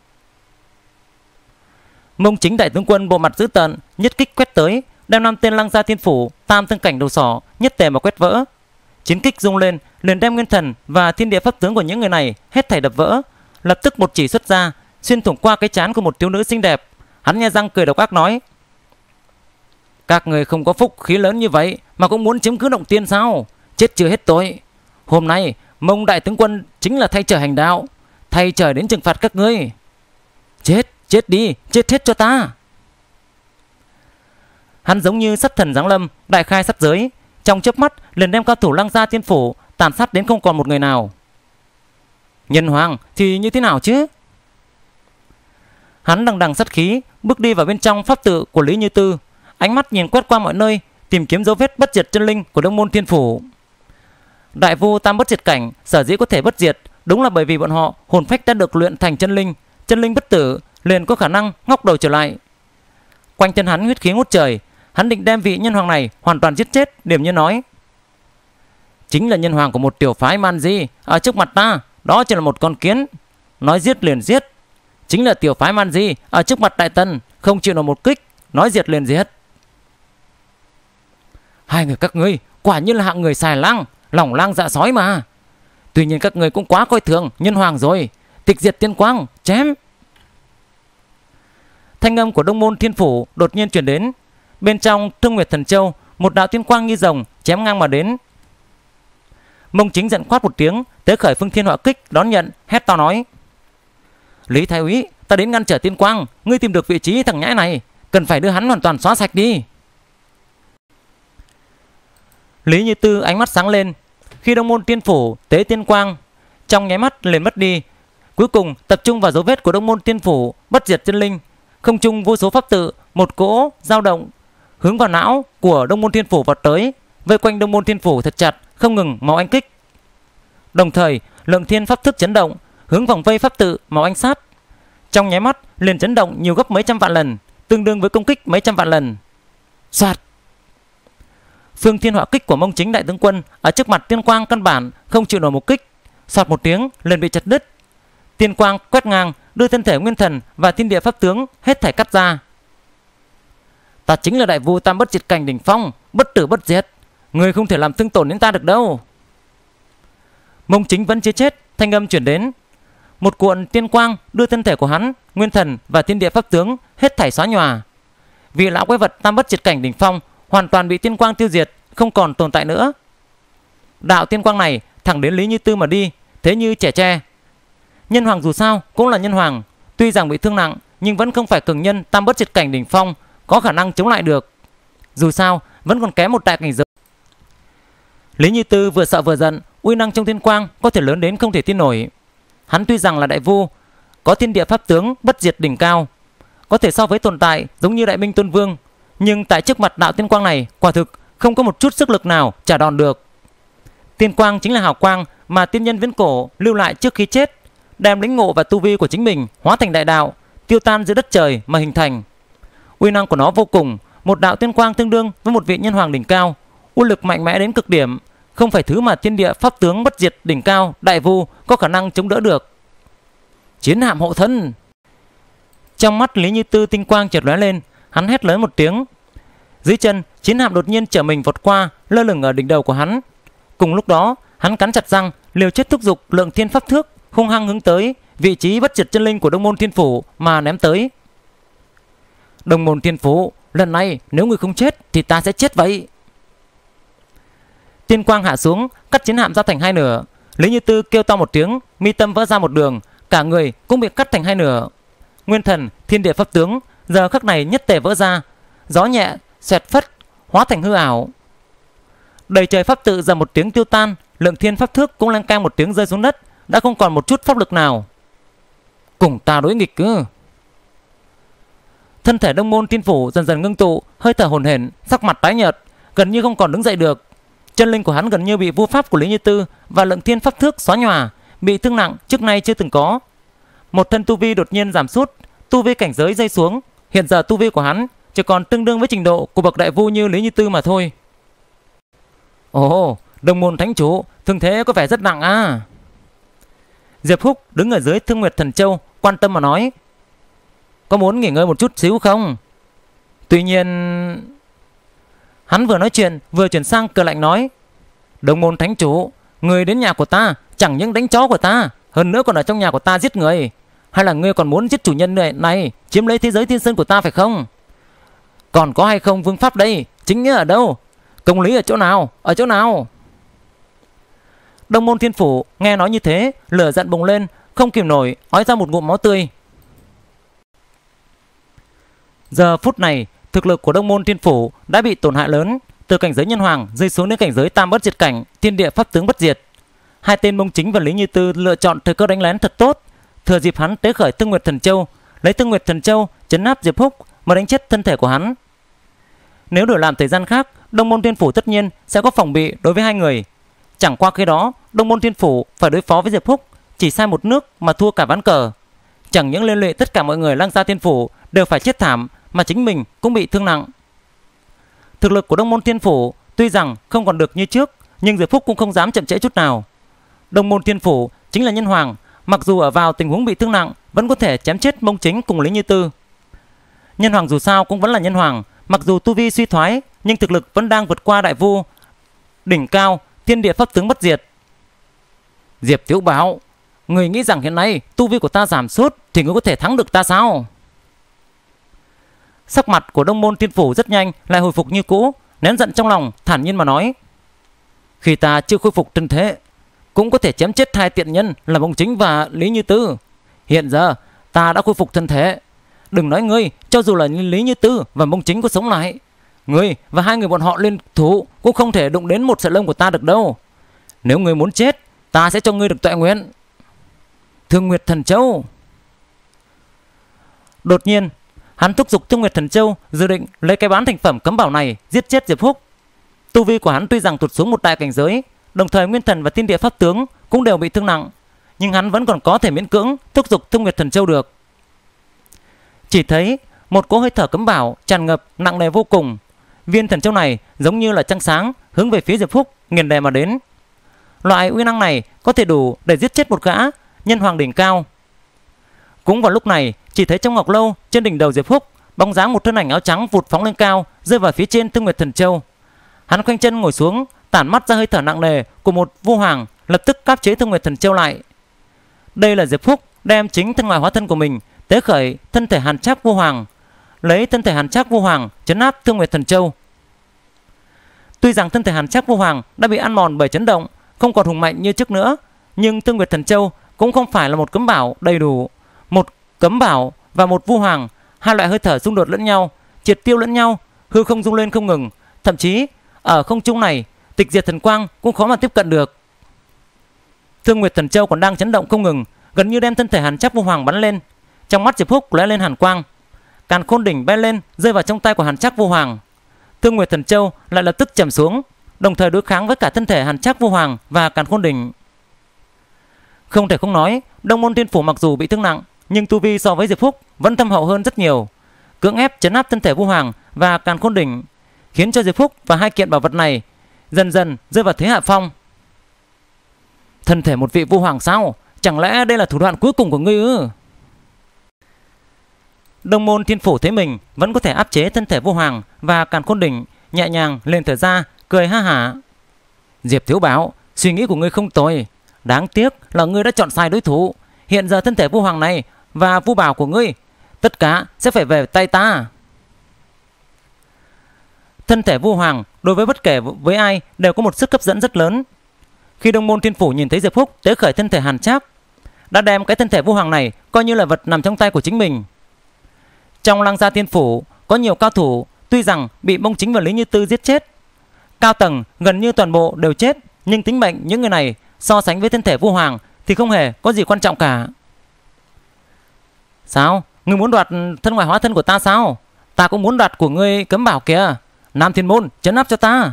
Mông Chính Đại Tướng Quân bộ mặt dữ tợn, nhất kích quét tới, đem năm tên Lăng Gia Tiên Phủ tam thương cảnh đầu sỏ nhất tề mà quét vỡ. Chiến kích rung lên, liền đem nguyên thần và thiên địa pháp tướng của những người này hết thảy đập vỡ. Lập tức một chỉ xuất ra, xuyên thủng qua cái trán của một thiếu nữ xinh đẹp. Hắn nhe răng cười độc ác nói: Các người không có phúc khí lớn như vậy mà cũng muốn chiếm cứ động tiên sao? Chết chưa hết tội. Hôm nay Mông Đại Tướng Quân chính là thay trời hành đạo, thay trời đến trừng phạt các ngươi. Chết, chết đi, chết hết cho ta. Hắn giống như sát thần giáng lâm, đại khai sát giới, trong chớp mắt liền đem cao thủ Lăng Gia Tiên Phủ tàn sát đến không còn một người nào. Nhân Hoàng thì như thế nào chứ? Hắn đằng đằng sát khí bước đi vào bên trong pháp tự của Lý Như Tư, ánh mắt nhìn quét qua mọi nơi, tìm kiếm dấu vết bất diệt chân linh của Đông Môn Thiên Phủ. Đại vu tam bất diệt cảnh sở dĩ có thể bất diệt, đúng là bởi vì bọn họ hồn phách đã được luyện thành chân linh, chân linh bất tử, liền có khả năng ngóc đầu trở lại. Quanh chân hắn huyết khí ngút trời, hắn định đem vị nhân hoàng này hoàn toàn giết chết, điểm như nói: Chính là nhân hoàng của một tiểu phái man di ở trước mặt ta, đó chỉ là một con kiến, nói giết liền giết. Chính là tiểu phái man di ở trước mặt đại tần, không chịu nổi một kích, nói diệt liền diệt. Hai người các ngươi quả nhiên là hạng người xài lang, lòng lang dạ sói mà. Tuy nhiên các người cũng quá coi thường nhân hoàng rồi. Tịch diệt tiên quang, chém. Thanh âm của Đông Môn Thiên Phủ đột nhiên truyền đến. Bên trong Thương Nguyệt Thần Châu, một đạo tiên quang như rồng chém ngang mà đến. Mông Chính giận quát một tiếng, tế khởi phương thiên hỏa kích đón nhận, hét to nói: Lý Thái úy, ta đến ngăn trở tiên quang, ngươi tìm được vị trí thằng nhãi này, cần phải đưa hắn hoàn toàn xóa sạch đi. Lý Như Tư ánh mắt sáng lên, khi Đông Môn Tiên Phủ tế tiên quang, trong nháy mắt liền mất đi. Cuối cùng tập trung vào dấu vết của Đông Môn Tiên Phủ bất diệt chân linh. Không trung vô số pháp tự một cỗ dao động hướng vào não của Đông Môn Thiên Phủ vọt tới, vây quanh Đông Môn Thiên Phủ thật chặt, không ngừng máu anh kích. Đồng thời Lượng Thiên Pháp Thức chấn động, hướng vòng vây pháp tự máu anh sát. Trong nháy mắt liền chấn động nhiều gấp mấy trăm vạn lần, tương đương với công kích mấy trăm vạn lần. Soạt. Phương thiên hỏa kích của Mông Chính Đại Tướng Quân ở trước mặt tiên quang căn bản không chịu nổi một kích, soạt một tiếng liền bị chặt đứt. Tiên quang quét ngang, đưa thân thể nguyên thần và thiên địa pháp tướng hết thảy cắt ra. Ta chính là đại vu tam bất diệt cảnh đỉnh phong, bất tử bất diệt, người không thể làm thương tổn đến ta được đâu. Mông Chính vẫn chưa chết, thanh âm chuyển đến. Một cuộn tiên quang đưa thân thể của hắn, nguyên thần và thiên địa pháp tướng hết thảy xóa nhòa. Vì lão quái vật tam bất diệt cảnh đỉnh phong hoàn toàn bị tiên quang tiêu diệt, không còn tồn tại nữa. Đạo tiên quang này thẳng đến Lý Như Tư mà đi, thế như trẻ tre. Nhân hoàng dù sao cũng là nhân hoàng, tuy rằng bị thương nặng nhưng vẫn không phải cường nhân tam bất diệt cảnh đỉnh phong có khả năng chống lại được. Dù sao vẫn còn kém một đại cảnh giới. Lý Như Tư vừa sợ vừa giận, uy năng trong tiên quang có thể lớn đến không thể tin nổi. Hắn tuy rằng là đại vu, có thiên địa pháp tướng bất diệt đỉnh cao, có thể so với tồn tại giống như Đại Minh Tôn Vương, nhưng tại trước mặt đạo tiên quang này quả thực không có một chút sức lực nào trả đòn được. Tiên quang chính là hào quang mà tiên nhân viễn cổ lưu lại trước khi chết, đem lĩnh ngộ và tu vi của chính mình hóa thành đại đạo, tiêu tan giữa đất trời mà hình thành. Uy năng của nó vô cùng, một đạo tiên quang tương đương với một vị nhân hoàng đỉnh cao, uy lực mạnh mẽ đến cực điểm, không phải thứ mà thiên địa pháp tướng bất diệt đỉnh cao đại vu có khả năng chống đỡ được. Chiến hạm hộ thân. Trong mắt Lý Như Tư tinh quang chợt lóe lên, hắn hét lớn một tiếng. Dưới chân chiến hạm đột nhiên trở mình vọt qua, lơ lửng ở đỉnh đầu của hắn. Cùng lúc đó, hắn cắn chặt răng, liều chết thúc giục lượng thiên pháp thước, hung hăng hướng tới vị trí bất diệt chân linh của Đông Môn Thiên Phủ mà ném tới. Đông Môn Thiên Phủ, lần này nếu người không chết thì ta sẽ chết vậy. Tiên quang hạ xuống, cắt chiến hạm ra thành hai nửa. Lý Như Tư kêu to một tiếng, mi tâm vỡ ra một đường, cả người cũng bị cắt thành hai nửa. Nguyên thần, thiên địa pháp tướng giờ khắc này nhất tề vỡ ra, gió nhẹ xoẹt phất, hóa thành hư ảo. Đầy trời pháp tự giờ một tiếng tiêu tan, lượng thiên pháp thước cũng leng keng một tiếng rơi xuống đất, đã không còn một chút pháp lực nào. Cùng ta đối nghịch cứ. Thân thể Đông Môn Thiên Phủ dần dần ngưng tụ, hơi thở hổn hển, sắc mặt tái nhợt, gần như không còn đứng dậy được. Chân linh của hắn gần như bị vu pháp của Lý Như Tư và lượng thiên pháp thước xóa nhòa, bị thương nặng trước nay chưa từng có. Một thân tu vi đột nhiên giảm sút, tu vi cảnh giới rơi xuống. Hiện giờ tu vi của hắn chỉ còn tương đương với trình độ của bậc đại vu như Lý Như Tư mà thôi. Ồ, Đông Môn Thánh Chủ, thương thế có vẻ rất nặng à. Diệp Húc đứng ở dưới Thương Nguyệt Thần Châu, quan tâm mà nói. Có muốn nghỉ ngơi một chút xíu không? Tuy nhiên... Hắn vừa nói chuyện vừa chuyển sang cười lạnh nói. Đông Môn Thánh Chủ, người đến nhà của ta chẳng những đánh chó của ta, hơn nữa còn ở trong nhà của ta giết người. Hay là ngươi còn muốn giết chủ nhân này, này chiếm lấy thế giới thiên sơn của ta phải không? Còn có hay không vương pháp đây? Chính nghĩa ở đâu? Công lý ở chỗ nào? Ở chỗ nào? Đông Môn Thiên Phủ nghe nói như thế, lửa giận bùng lên, không kìm nổi ói ra một ngụm máu tươi. Giờ phút này, thực lực của Đông Môn Thiên Phủ đã bị tổn hại lớn, từ cảnh giới nhân hoàng rơi xuống đến cảnh giới tam bất diệt cảnh, thiên địa pháp tướng bất diệt. Hai tên Mông Chính và Lý Như Tư lựa chọn thời cơ đánh lén thật tốt, thừa dịp hắn tế khởi Thương Nguyệt Thần Châu, lấy Thương Nguyệt Thần Châu chấn áp Diệp Húc mà đánh chết thân thể của hắn. Nếu đổi làm thời gian khác, Đông Môn Thiên Phủ tất nhiên sẽ có phòng bị đối với hai người. Chẳng qua khi đó, Đông Môn Thiên Phủ phải đối phó với Diệp Húc, chỉ sai một nước mà thua cả ván cờ. Chẳng những liên lụy tất cả mọi người Lăng Gia Thiên Phủ đều phải chết thảm, mà chính mình cũng bị thương nặng. Thực lực của Đông Môn Thiên Phủ tuy rằng không còn được như trước, nhưng Diệp Húc cũng không dám chậm trễ chút nào. Đông Môn Thiên Phủ chính là nhân hoàng, mặc dù ở vào tình huống bị thương nặng vẫn có thể chém chết Mông Chính cùng Lý Như Tư. Nhân hoàng dù sao cũng vẫn là nhân hoàng, mặc dù tu vi suy thoái nhưng thực lực vẫn đang vượt qua đại vu đỉnh cao, thiên địa pháp tướng bất diệt. Diệp Thiếu Bảo, người nghĩ rằng hiện nay tu vi của ta giảm sút thì người có thể thắng được ta sao? Sắc mặt của Đông Môn Thiên Phủ rất nhanh lại hồi phục như cũ, nén giận trong lòng, thản nhiên mà nói. Khi ta chưa khôi phục thân thế, cũng có thể chém chết hai tiện nhân là Mông Chính và Lý Như Tư. Hiện giờ ta đã khôi phục thân thể, đừng nói ngươi, cho dù là Lý Như Tư và Mông Chính có sống lại, ngươi và hai người bọn họ liên thủ cũng không thể đụng đến một sợi lông của ta được đâu. Nếu ngươi muốn chết, ta sẽ cho ngươi được tuệ nguyện. Thương Nguyệt Thần Châu. Đột nhiên hắn thúc giục Thương Nguyệt Thần Châu, dự định lấy cái bán thành phẩm cấm bảo này giết chết Diệp Húc. Tu vi của hắn tuy rằng tụt xuống một đại cảnh giới, đồng thời nguyên thần và thiên địa pháp tướng cũng đều bị thương nặng, nhưng hắn vẫn còn có thể miễn cưỡng thúc giục Thương Nguyệt Thần Châu được. Chỉ thấy một cỗ hơi thở cấm bảo tràn ngập nặng nề vô cùng. Viên thần châu này giống như là trăng sáng hướng về phía Diệp Húc nghiền đè mà đến. Loại uy năng này có thể đủ để giết chết một gã nhân hoàng đỉnh cao. Cũng vào lúc này, chỉ thấy trong ngọc lâu trên đỉnh đầu Diệp Húc, bóng dáng một thân ảnh áo trắng vụt phóng lên cao, rơi vào phía trên Thương Nguyệt Thần Châu. Hắn khoanh chân ngồi xuống, tản mắt ra hơi thở nặng nề của một vu hoàng, lập tức áp chế Thương Nguyệt Thần Châu lại. Đây là Diệp Húc đem chính thân ngoài hóa thân của mình tế khởi thân thể Hàn Trác Vu Hoàng, lấy thân thể Hàn Trác Vu Hoàng trấn áp Thương Nguyệt Thần Châu. Tuy rằng thân thể Hàn Trác Vu Hoàng đã bị ăn mòn bởi chấn động, không còn hùng mạnh như trước nữa, nhưng Thương Nguyệt Thần Châu cũng không phải là một cấm bảo đầy đủ. Một cấm bảo và một vu hoàng, hai loại hơi thở xung đột lẫn nhau, triệt tiêu lẫn nhau, hư không rung lên không ngừng, thậm chí ở không trung này, tịch diệt thần quang cũng khó mà tiếp cận được. Thương Nguyệt Thần Châu còn đang chấn động không ngừng, gần như đem thân thể Hàn Trác Vu Hoàng bắn lên. Trong mắt Diệp Húc lóe lên hàn quang, Càn Khôn đỉnh bay lên rơi vào trong tay của Hàn Trác Vu Hoàng. Thương Nguyệt Thần Châu lại lập tức trầm xuống, đồng thời đối kháng với cả thân thể Hàn Trác Vu Hoàng và Càn Khôn Đỉnh. Không thể không nói, Đông Môn Thiên Phủ mặc dù bị thương nặng, nhưng tu vi so với Diệp Phúc vẫn thâm hậu hơn rất nhiều, cưỡng ép trấn áp thân thể Vu Hoàng và Càn Khôn Đỉnh, khiến cho Diệp Phúc và hai kiện bảo vật này dần dần rơi vào thế hạ phong. Thân thể một vị Vu Hoàng sao? Chẳng lẽ đây là thủ đoạn cuối cùng của ngươi ư? Đông Môn Thiên Phủ thấy mình vẫn có thể áp chế thân thể Vu Hoàng và Càn Khôn Đỉnh, nhẹ nhàng lên thở ra, cười ha hả. Diệp Thiếu Bảo, suy nghĩ của ngươi không tồi, đáng tiếc là ngươi đã chọn sai đối thủ. Hiện giờ thân thể Vu Hoàng này và Vu Bảo của ngươi tất cả sẽ phải về tay ta. Thân thể Vu Hoàng đối với bất kể với ai đều có một sức hấp dẫn rất lớn. Khi Đông Môn Thiên Phủ nhìn thấy Diệp Phúc tế khởi thân thể Hàn Trác, đã đem cái thân thể Vu Hoàng này coi như là vật nằm trong tay của chính mình. Trong Lăng Gia Thiên Phủ có nhiều cao thủ, tuy rằng bị Bông Chính và Lý Như Tư giết chết, cao tầng gần như toàn bộ đều chết, nhưng tính mệnh những người này so sánh với thân thể Vu Hoàng thì không hề có gì quan trọng cả. Sao? Ngươi muốn đoạt thân ngoại hóa thân của ta sao? Ta cũng muốn đoạt của ngươi cấm bảo kìa. Nam Thiên Môn, trấn áp cho ta.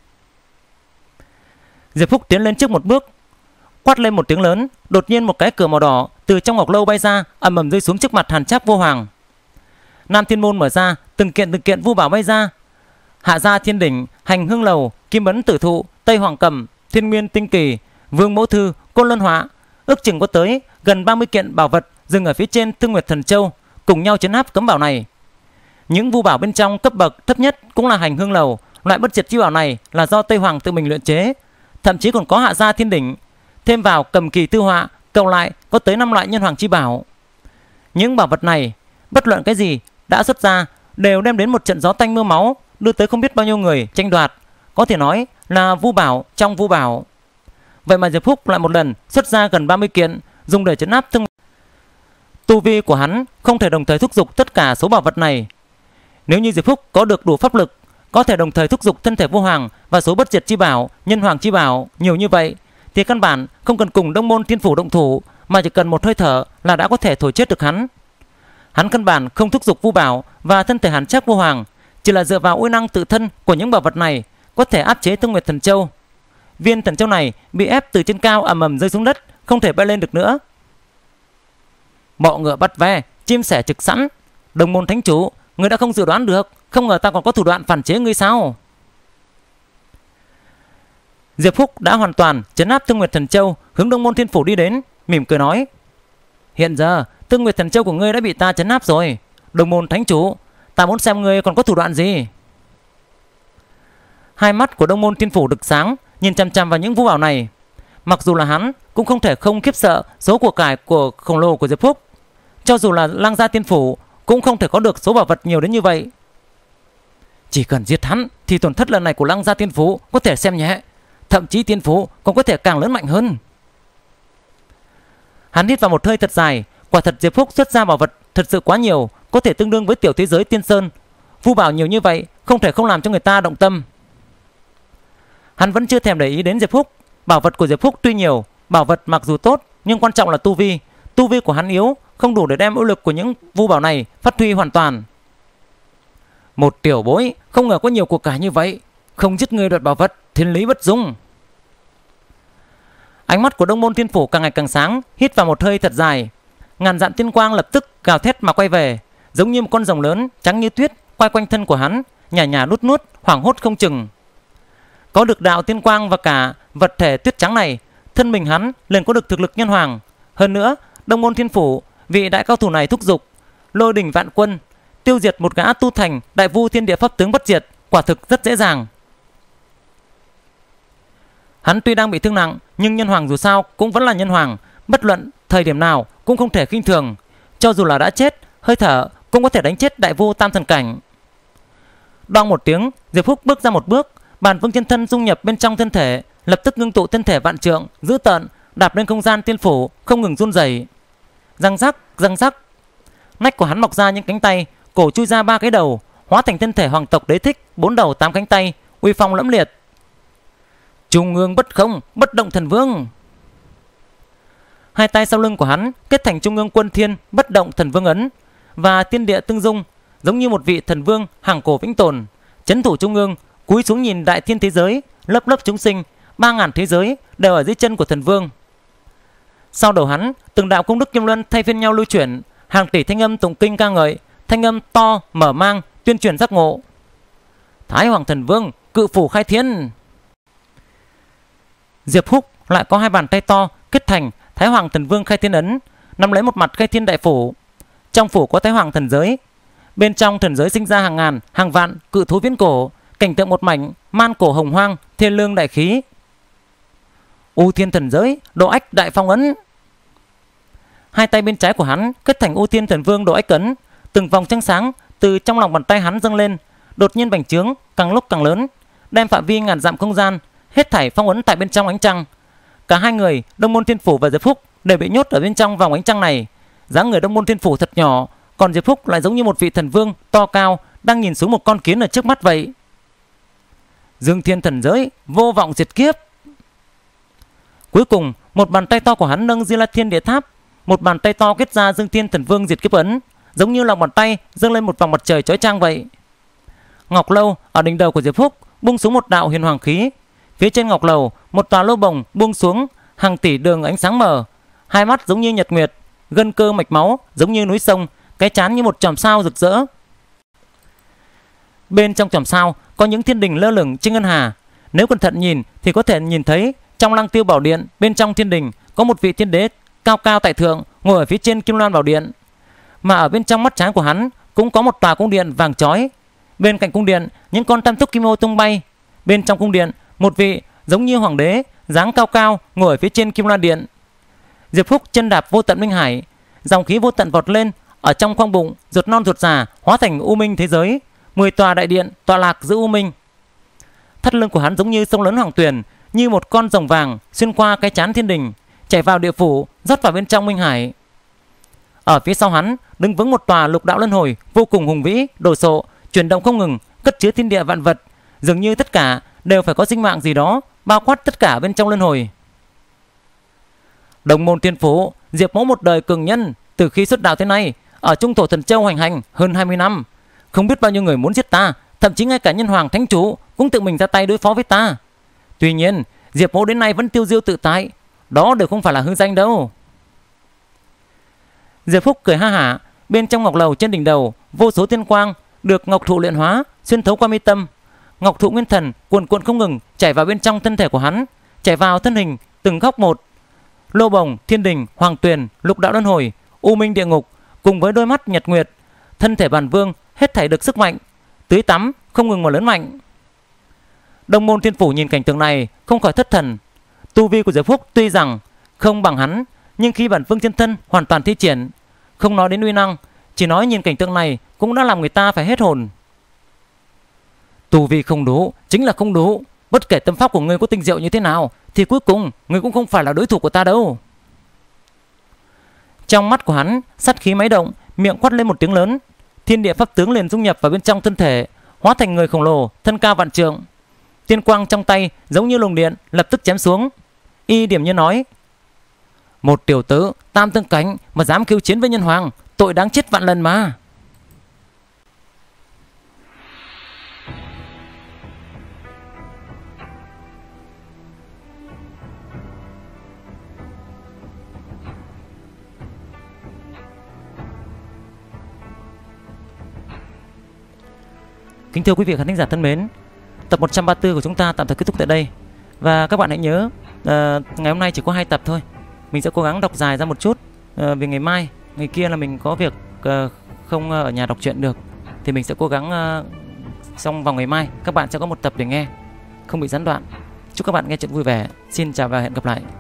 Diệp Phúc tiến lên trước một bước, quát lên một tiếng lớn. Đột nhiên một cái cửa màu đỏ từ trong ngọc lâu bay ra, ầm ầm rơi xuống trước mặt Hàn Trác Vu Hoàng. Nam Thiên Môn mở ra, từng kiện từng kiện vu bảo bay ra. Hạ Gia Thiên Đỉnh, Hành Hương Lầu, Kim Ấn Tử Thụ, Tây Hoàng Cầm, Thiên Nguyên Tinh Kỳ, Vương Mẫu Thư, Côn Luân Họa, ước chừng có tới gần ba mươi kiện bảo vật dừng ở phía trên Thương Nguyệt Thần Châu, cùng nhau trấn áp cấm bảo này. Những vu bảo bên trong cấp bậc thấp nhất cũng là Hành Hương Lầu, loại bất diệt chi bảo này là do Tây Hoàng tự mình luyện chế, thậm chí còn có Hạ Gia Thiên Đỉnh, thêm vào Cầm Kỳ Tư Họa, cộng lại có tới năm loại nhân hoàng chi bảo. Những bảo vật này, bất luận cái gì đã xuất ra đều đem đến một trận gió tanh mưa máu, đưa tới không biết bao nhiêu người tranh đoạt, có thể nói là vu bảo trong vu bảo. Vậy mà Diệp Phúc lại một lần xuất ra gần ba mươi kiện dùng để trấn áp Thương. Tu vi của hắn không thể đồng thời thúc giục tất cả số bảo vật này. Nếu như Diệp Phúc có được đủ pháp lực, có thể đồng thời thúc giục thân thể Vu Hoàng và số bất diệt chi bảo, nhân hoàng chi bảo nhiều như vậy, thì căn bản không cần cùng Đông Môn Thiên Phủ động thủ, mà chỉ cần một hơi thở là đã có thể thổi chết được hắn. Hắn căn bản không thúc giục vu bảo và thân thể Hàn Trác Vu Hoàng, chỉ là dựa vào uy năng tự thân của những bảo vật này có thể áp chế Thương Nguyệt Thần Châu. Viên thần châu này bị ép từ trên cao ầm ầm rơi xuống đất, không thể bay lên được nữa. Bọ ngựa bắt ve, chim sẻ trực sẵn. Đồng Môn Thánh Chủ, ngươi đã không dự đoán được, không ngờ ta còn có thủ đoạn phản chế ngươi sao? Diệp Phúc đã hoàn toàn trấn áp Thương Nguyệt Thần Châu, hướng Đông Môn Thiên Phủ đi đến, mỉm cười nói: hiện giờ Thương Nguyệt Thần Châu của ngươi đã bị ta trấn áp rồi. Đồng Môn Thánh Chủ, ta muốn xem ngươi còn có thủ đoạn gì. Hai mắt của Đông Môn Thiên Phủ đực sáng, nhìn chăm chăm vào những vũ bảo này. Mặc dù là hắn cũng không thể không khiếp sợ số của cải của khổng lồ của Diệp Phúc, cho dù là Lăng Gia Thiên Phủ cũng không thể có được số bảo vật nhiều đến như vậy. Chỉ cần giết hắn thì tổn thất lần này của Lăng Gia Thiên Phủ có thể xem nhẹ, thậm chí Thiên Phủ còn có thể càng lớn mạnh hơn. Hắn hít vào một hơi thật dài. Quả thật Diệp Phúc xuất ra bảo vật thật sự quá nhiều, có thể tương đương với tiểu thế giới Tiên Sơn. Vu bảo nhiều như vậy không thể không làm cho người ta động tâm. Hắn vẫn chưa thèm để ý đến Diệp Phúc. Bảo vật của Diệp Phúc tuy nhiều, bảo vật mặc dù tốt, nhưng quan trọng là tu vi. Tu vi của hắn yếu, không đủ để đem uy lực của những vu bảo này phát huy hoàn toàn. Một tiểu bối không ngờ có nhiều cuộc cải như vậy, không giết người đoạt bảo vật, thiên lý bất dung. Ánh mắt của Đông Môn Thiên Phủ càng ngày càng sáng, hít vào một hơi thật dài. Ngàn dặm tiên quang lập tức gào thét mà quay về, giống như một con rồng lớn trắng như tuyết quay quanh thân của hắn, nhả nhả nuốt nuốt, hoảng hốt không chừng. Có được đạo tiên quang và cả vật thể tuyết trắng này, thân mình hắn liền có được thực lực nhân hoàng. Hơn nữa, Đông Môn Thiên Phủ vị đại cao thủ này thúc giục lôi đỉnh vạn quân, tiêu diệt một gã tu thành đại vu thiên địa pháp tướng bất diệt, quả thực rất dễ dàng. Hắn tuy đang bị thương nặng, nhưng nhân hoàng dù sao cũng vẫn là nhân hoàng, bất luận thời điểm nào cũng không thể khinh thường. Cho dù là đã chết, hơi thở cũng có thể đánh chết đại vu tam thần cảnh. Đoang một tiếng, Diệp Phúc bước ra một bước, Bàn Vương Chân Thân dung nhập bên trong thân thể, lập tức ngưng tụ thân thể vạn trượng, dữ tợn đạp lên không gian tiên phủ, không ngừng run rẩy. Răng rắc, răng rắc, nách của hắn mọc ra những cánh tay, cổ chui ra ba cái đầu, hóa thành thân thể hoàng tộc Đế Thích, bốn đầu tám cánh tay, uy phong lẫm liệt. Trung ương bất không, bất động thần vương. Hai tay sau lưng của hắn kết thành Trung ương quân thiên, bất động thần vương ấn và thiên địa tương dung, giống như một vị thần vương hàng cổ vĩnh tồn, trấn thủ trung ương, cúi xuống nhìn đại thiên thế giới, lớp lớp chúng sinh, ba ngàn thế giới đều ở dưới chân của thần vương. Sau đầu hắn, từng đạo công đức kim luân thay phiên nhau lưu chuyển, hàng tỷ thanh âm tụng kinh ca ngợi, thanh âm to mở mang tuyên truyền giác ngộ. Thái Hoàng Thần Vương cự phủ khai thiên. Diệp Húc lại có hai bàn tay to kết thành Thái Hoàng Thần Vương khai thiên ấn, nắm lấy một mặt khai thiên đại phủ. Trong phủ có Thái Hoàng thần giới, bên trong thần giới sinh ra hàng ngàn hàng vạn cự thú viễn cổ, cảnh tượng một mảnh man cổ hồng hoang, thiên lương đại khí. U Thiên thần giới, Độ Ách đại phong ấn. Hai tay bên trái của hắn kết thành U Thiên thần vương Độ Ách ấn, từng vòng trăng sáng từ trong lòng bàn tay hắn dâng lên, đột nhiên bành trướng càng lúc càng lớn, đem phạm vi ngàn dặm không gian hết thảy phong ấn tại bên trong ánh trăng. Cả hai người Đông Môn Thiên Phủ và Diệp Phúc đều bị nhốt ở bên trong vòng ánh trăng này. Dáng người Đông Môn Thiên Phủ thật nhỏ, còn Diệp Phúc lại giống như một vị thần vương to cao đang nhìn xuống một con kiến ở trước mắt vậy. Dương Thiên thần giới, vô vọng diệt kiếp. Cuối cùng, một bàn tay to của hắn nâng Di La Thiên Địa Tháp, một bàn tay to kết ra Dương Thiên thần vương diệt kiếp ấn, giống như lòng bàn tay dâng lên một vòng mặt trời chói chang vậy. Ngọc lâu ở đỉnh đầu của Diệp Phúc buông xuống một đạo huyền hoàng khí. Phía trên ngọc lầu, một tòa lô bồng buông xuống, hàng tỷ đường ánh sáng mở, hai mắt giống như nhật nguyệt, gân cơ mạch máu giống như núi sông, cái trán như một chòm sao rực rỡ. Bên trong chòm sao có những thiên đình lơ lửng trên ngân hà. Nếu cẩn thận nhìn thì có thể nhìn thấy trong Lăng Tiêu Bảo Điện bên trong thiên đình có một vị thiên đế cao cao tại thượng ngồi ở phía trên Kim Loan Bảo Điện. Mà ở bên trong mắt trái của hắn cũng có một tòa cung điện vàng chói. Bên cạnh cung điện những con tam túc kim ô tung bay. Bên trong cung điện một vị giống như hoàng đế dáng cao cao ngồi ở phía trên Kim Loan Điện. Diệp Phúc chân đạp vô tận minh hải, dòng khí vô tận vọt lên, ở trong khoang bụng ruột non ruột già hóa thành u minh thế giới, mười tòa đại điện tọa lạc giữa u minh. Thắt lưng của hắn giống như sông lớn Hoàng Tuyền, như một con rồng vàng xuyên qua cái trán thiên đình, chảy vào địa phủ, rót vào bên trong minh hải. Ở phía sau hắn đứng vững một tòa lục đạo luân hồi vô cùng hùng vĩ, đồ sộ, chuyển động không ngừng, cất chứa thiên địa vạn vật, dường như tất cả đều phải có sinh mạng gì đó bao quát tất cả bên trong luân hồi. Đồng Môn Thiên Phủ, Diệp Mẫu một đời cường nhân, từ khi xuất đạo tới nay ở Trung Thổ Thần Châu hoành hành hơn hai mươi năm, không biết bao nhiêu người muốn giết ta, thậm chí ngay cả nhân hoàng thánh chủ cũng tự mình ra tay đối phó với ta. Tuy nhiên Diệp Mẫu đến nay vẫn tiêu diêu tự tại, đó đều không phải là hư danh đâu. Diệp Phúc cười ha hả, bên trong ngọc lầu trên đỉnh đầu vô số tiên quang được ngọc thụ luyện hóa xuyên thấu qua mi tâm. Ngọc thụ nguyên thần cuồn cuộn không ngừng chảy vào bên trong thân thể của hắn, chảy vào thân hình từng góc một. Lô bồng, thiên đình, hoàng tuyền, lục đạo luân hồi, u minh địa ngục cùng với đôi mắt nhật nguyệt, thân thể bản vương hết thảy được sức mạnh tưới tắm không ngừng mà lớn mạnh. Đông Môn Thiên Phủ nhìn cảnh tượng này không khỏi thất thần. Tu vi của Diệp Phúc tuy rằng không bằng hắn, nhưng khi bản vương chân thân hoàn toàn thi triển, không nói đến uy năng, chỉ nói nhìn cảnh tượng này cũng đã làm người ta phải hết hồn. Tu vi không đủ chính là không đủ, bất kể tâm pháp của ngươi có tinh diệu như thế nào thì cuối cùng ngươi cũng không phải là đối thủ của ta đâu. Trong mắt của hắn sát khí máy động, miệng quát lên một tiếng lớn, thiên địa pháp tướng liền dung nhập vào bên trong thân thể, hóa thành người khổng lồ thân cao vạn trượng. Tiên quang trong tay giống như luồng điện lập tức chém xuống. Y điểm như nói: một tiểu tử tam tương cảnh mà dám khiêu chiến với nhân hoàng, tội đáng chết vạn lần mà. Kính thưa quý vị khán thính giả thân mến, tập một trăm ba mươi tư của chúng ta tạm thời kết thúc tại đây. Và các bạn hãy nhớ, uh, ngày hôm nay chỉ có hai tập thôi. Mình sẽ cố gắng đọc dài ra một chút, uh, vì ngày mai, ngày kia là mình có việc uh, không ở nhà đọc truyện được, thì mình sẽ cố gắng uh, xong vào ngày mai các bạn sẽ có một tập để nghe, không bị gián đoạn. Chúc các bạn nghe chuyện vui vẻ. Xin chào và hẹn gặp lại.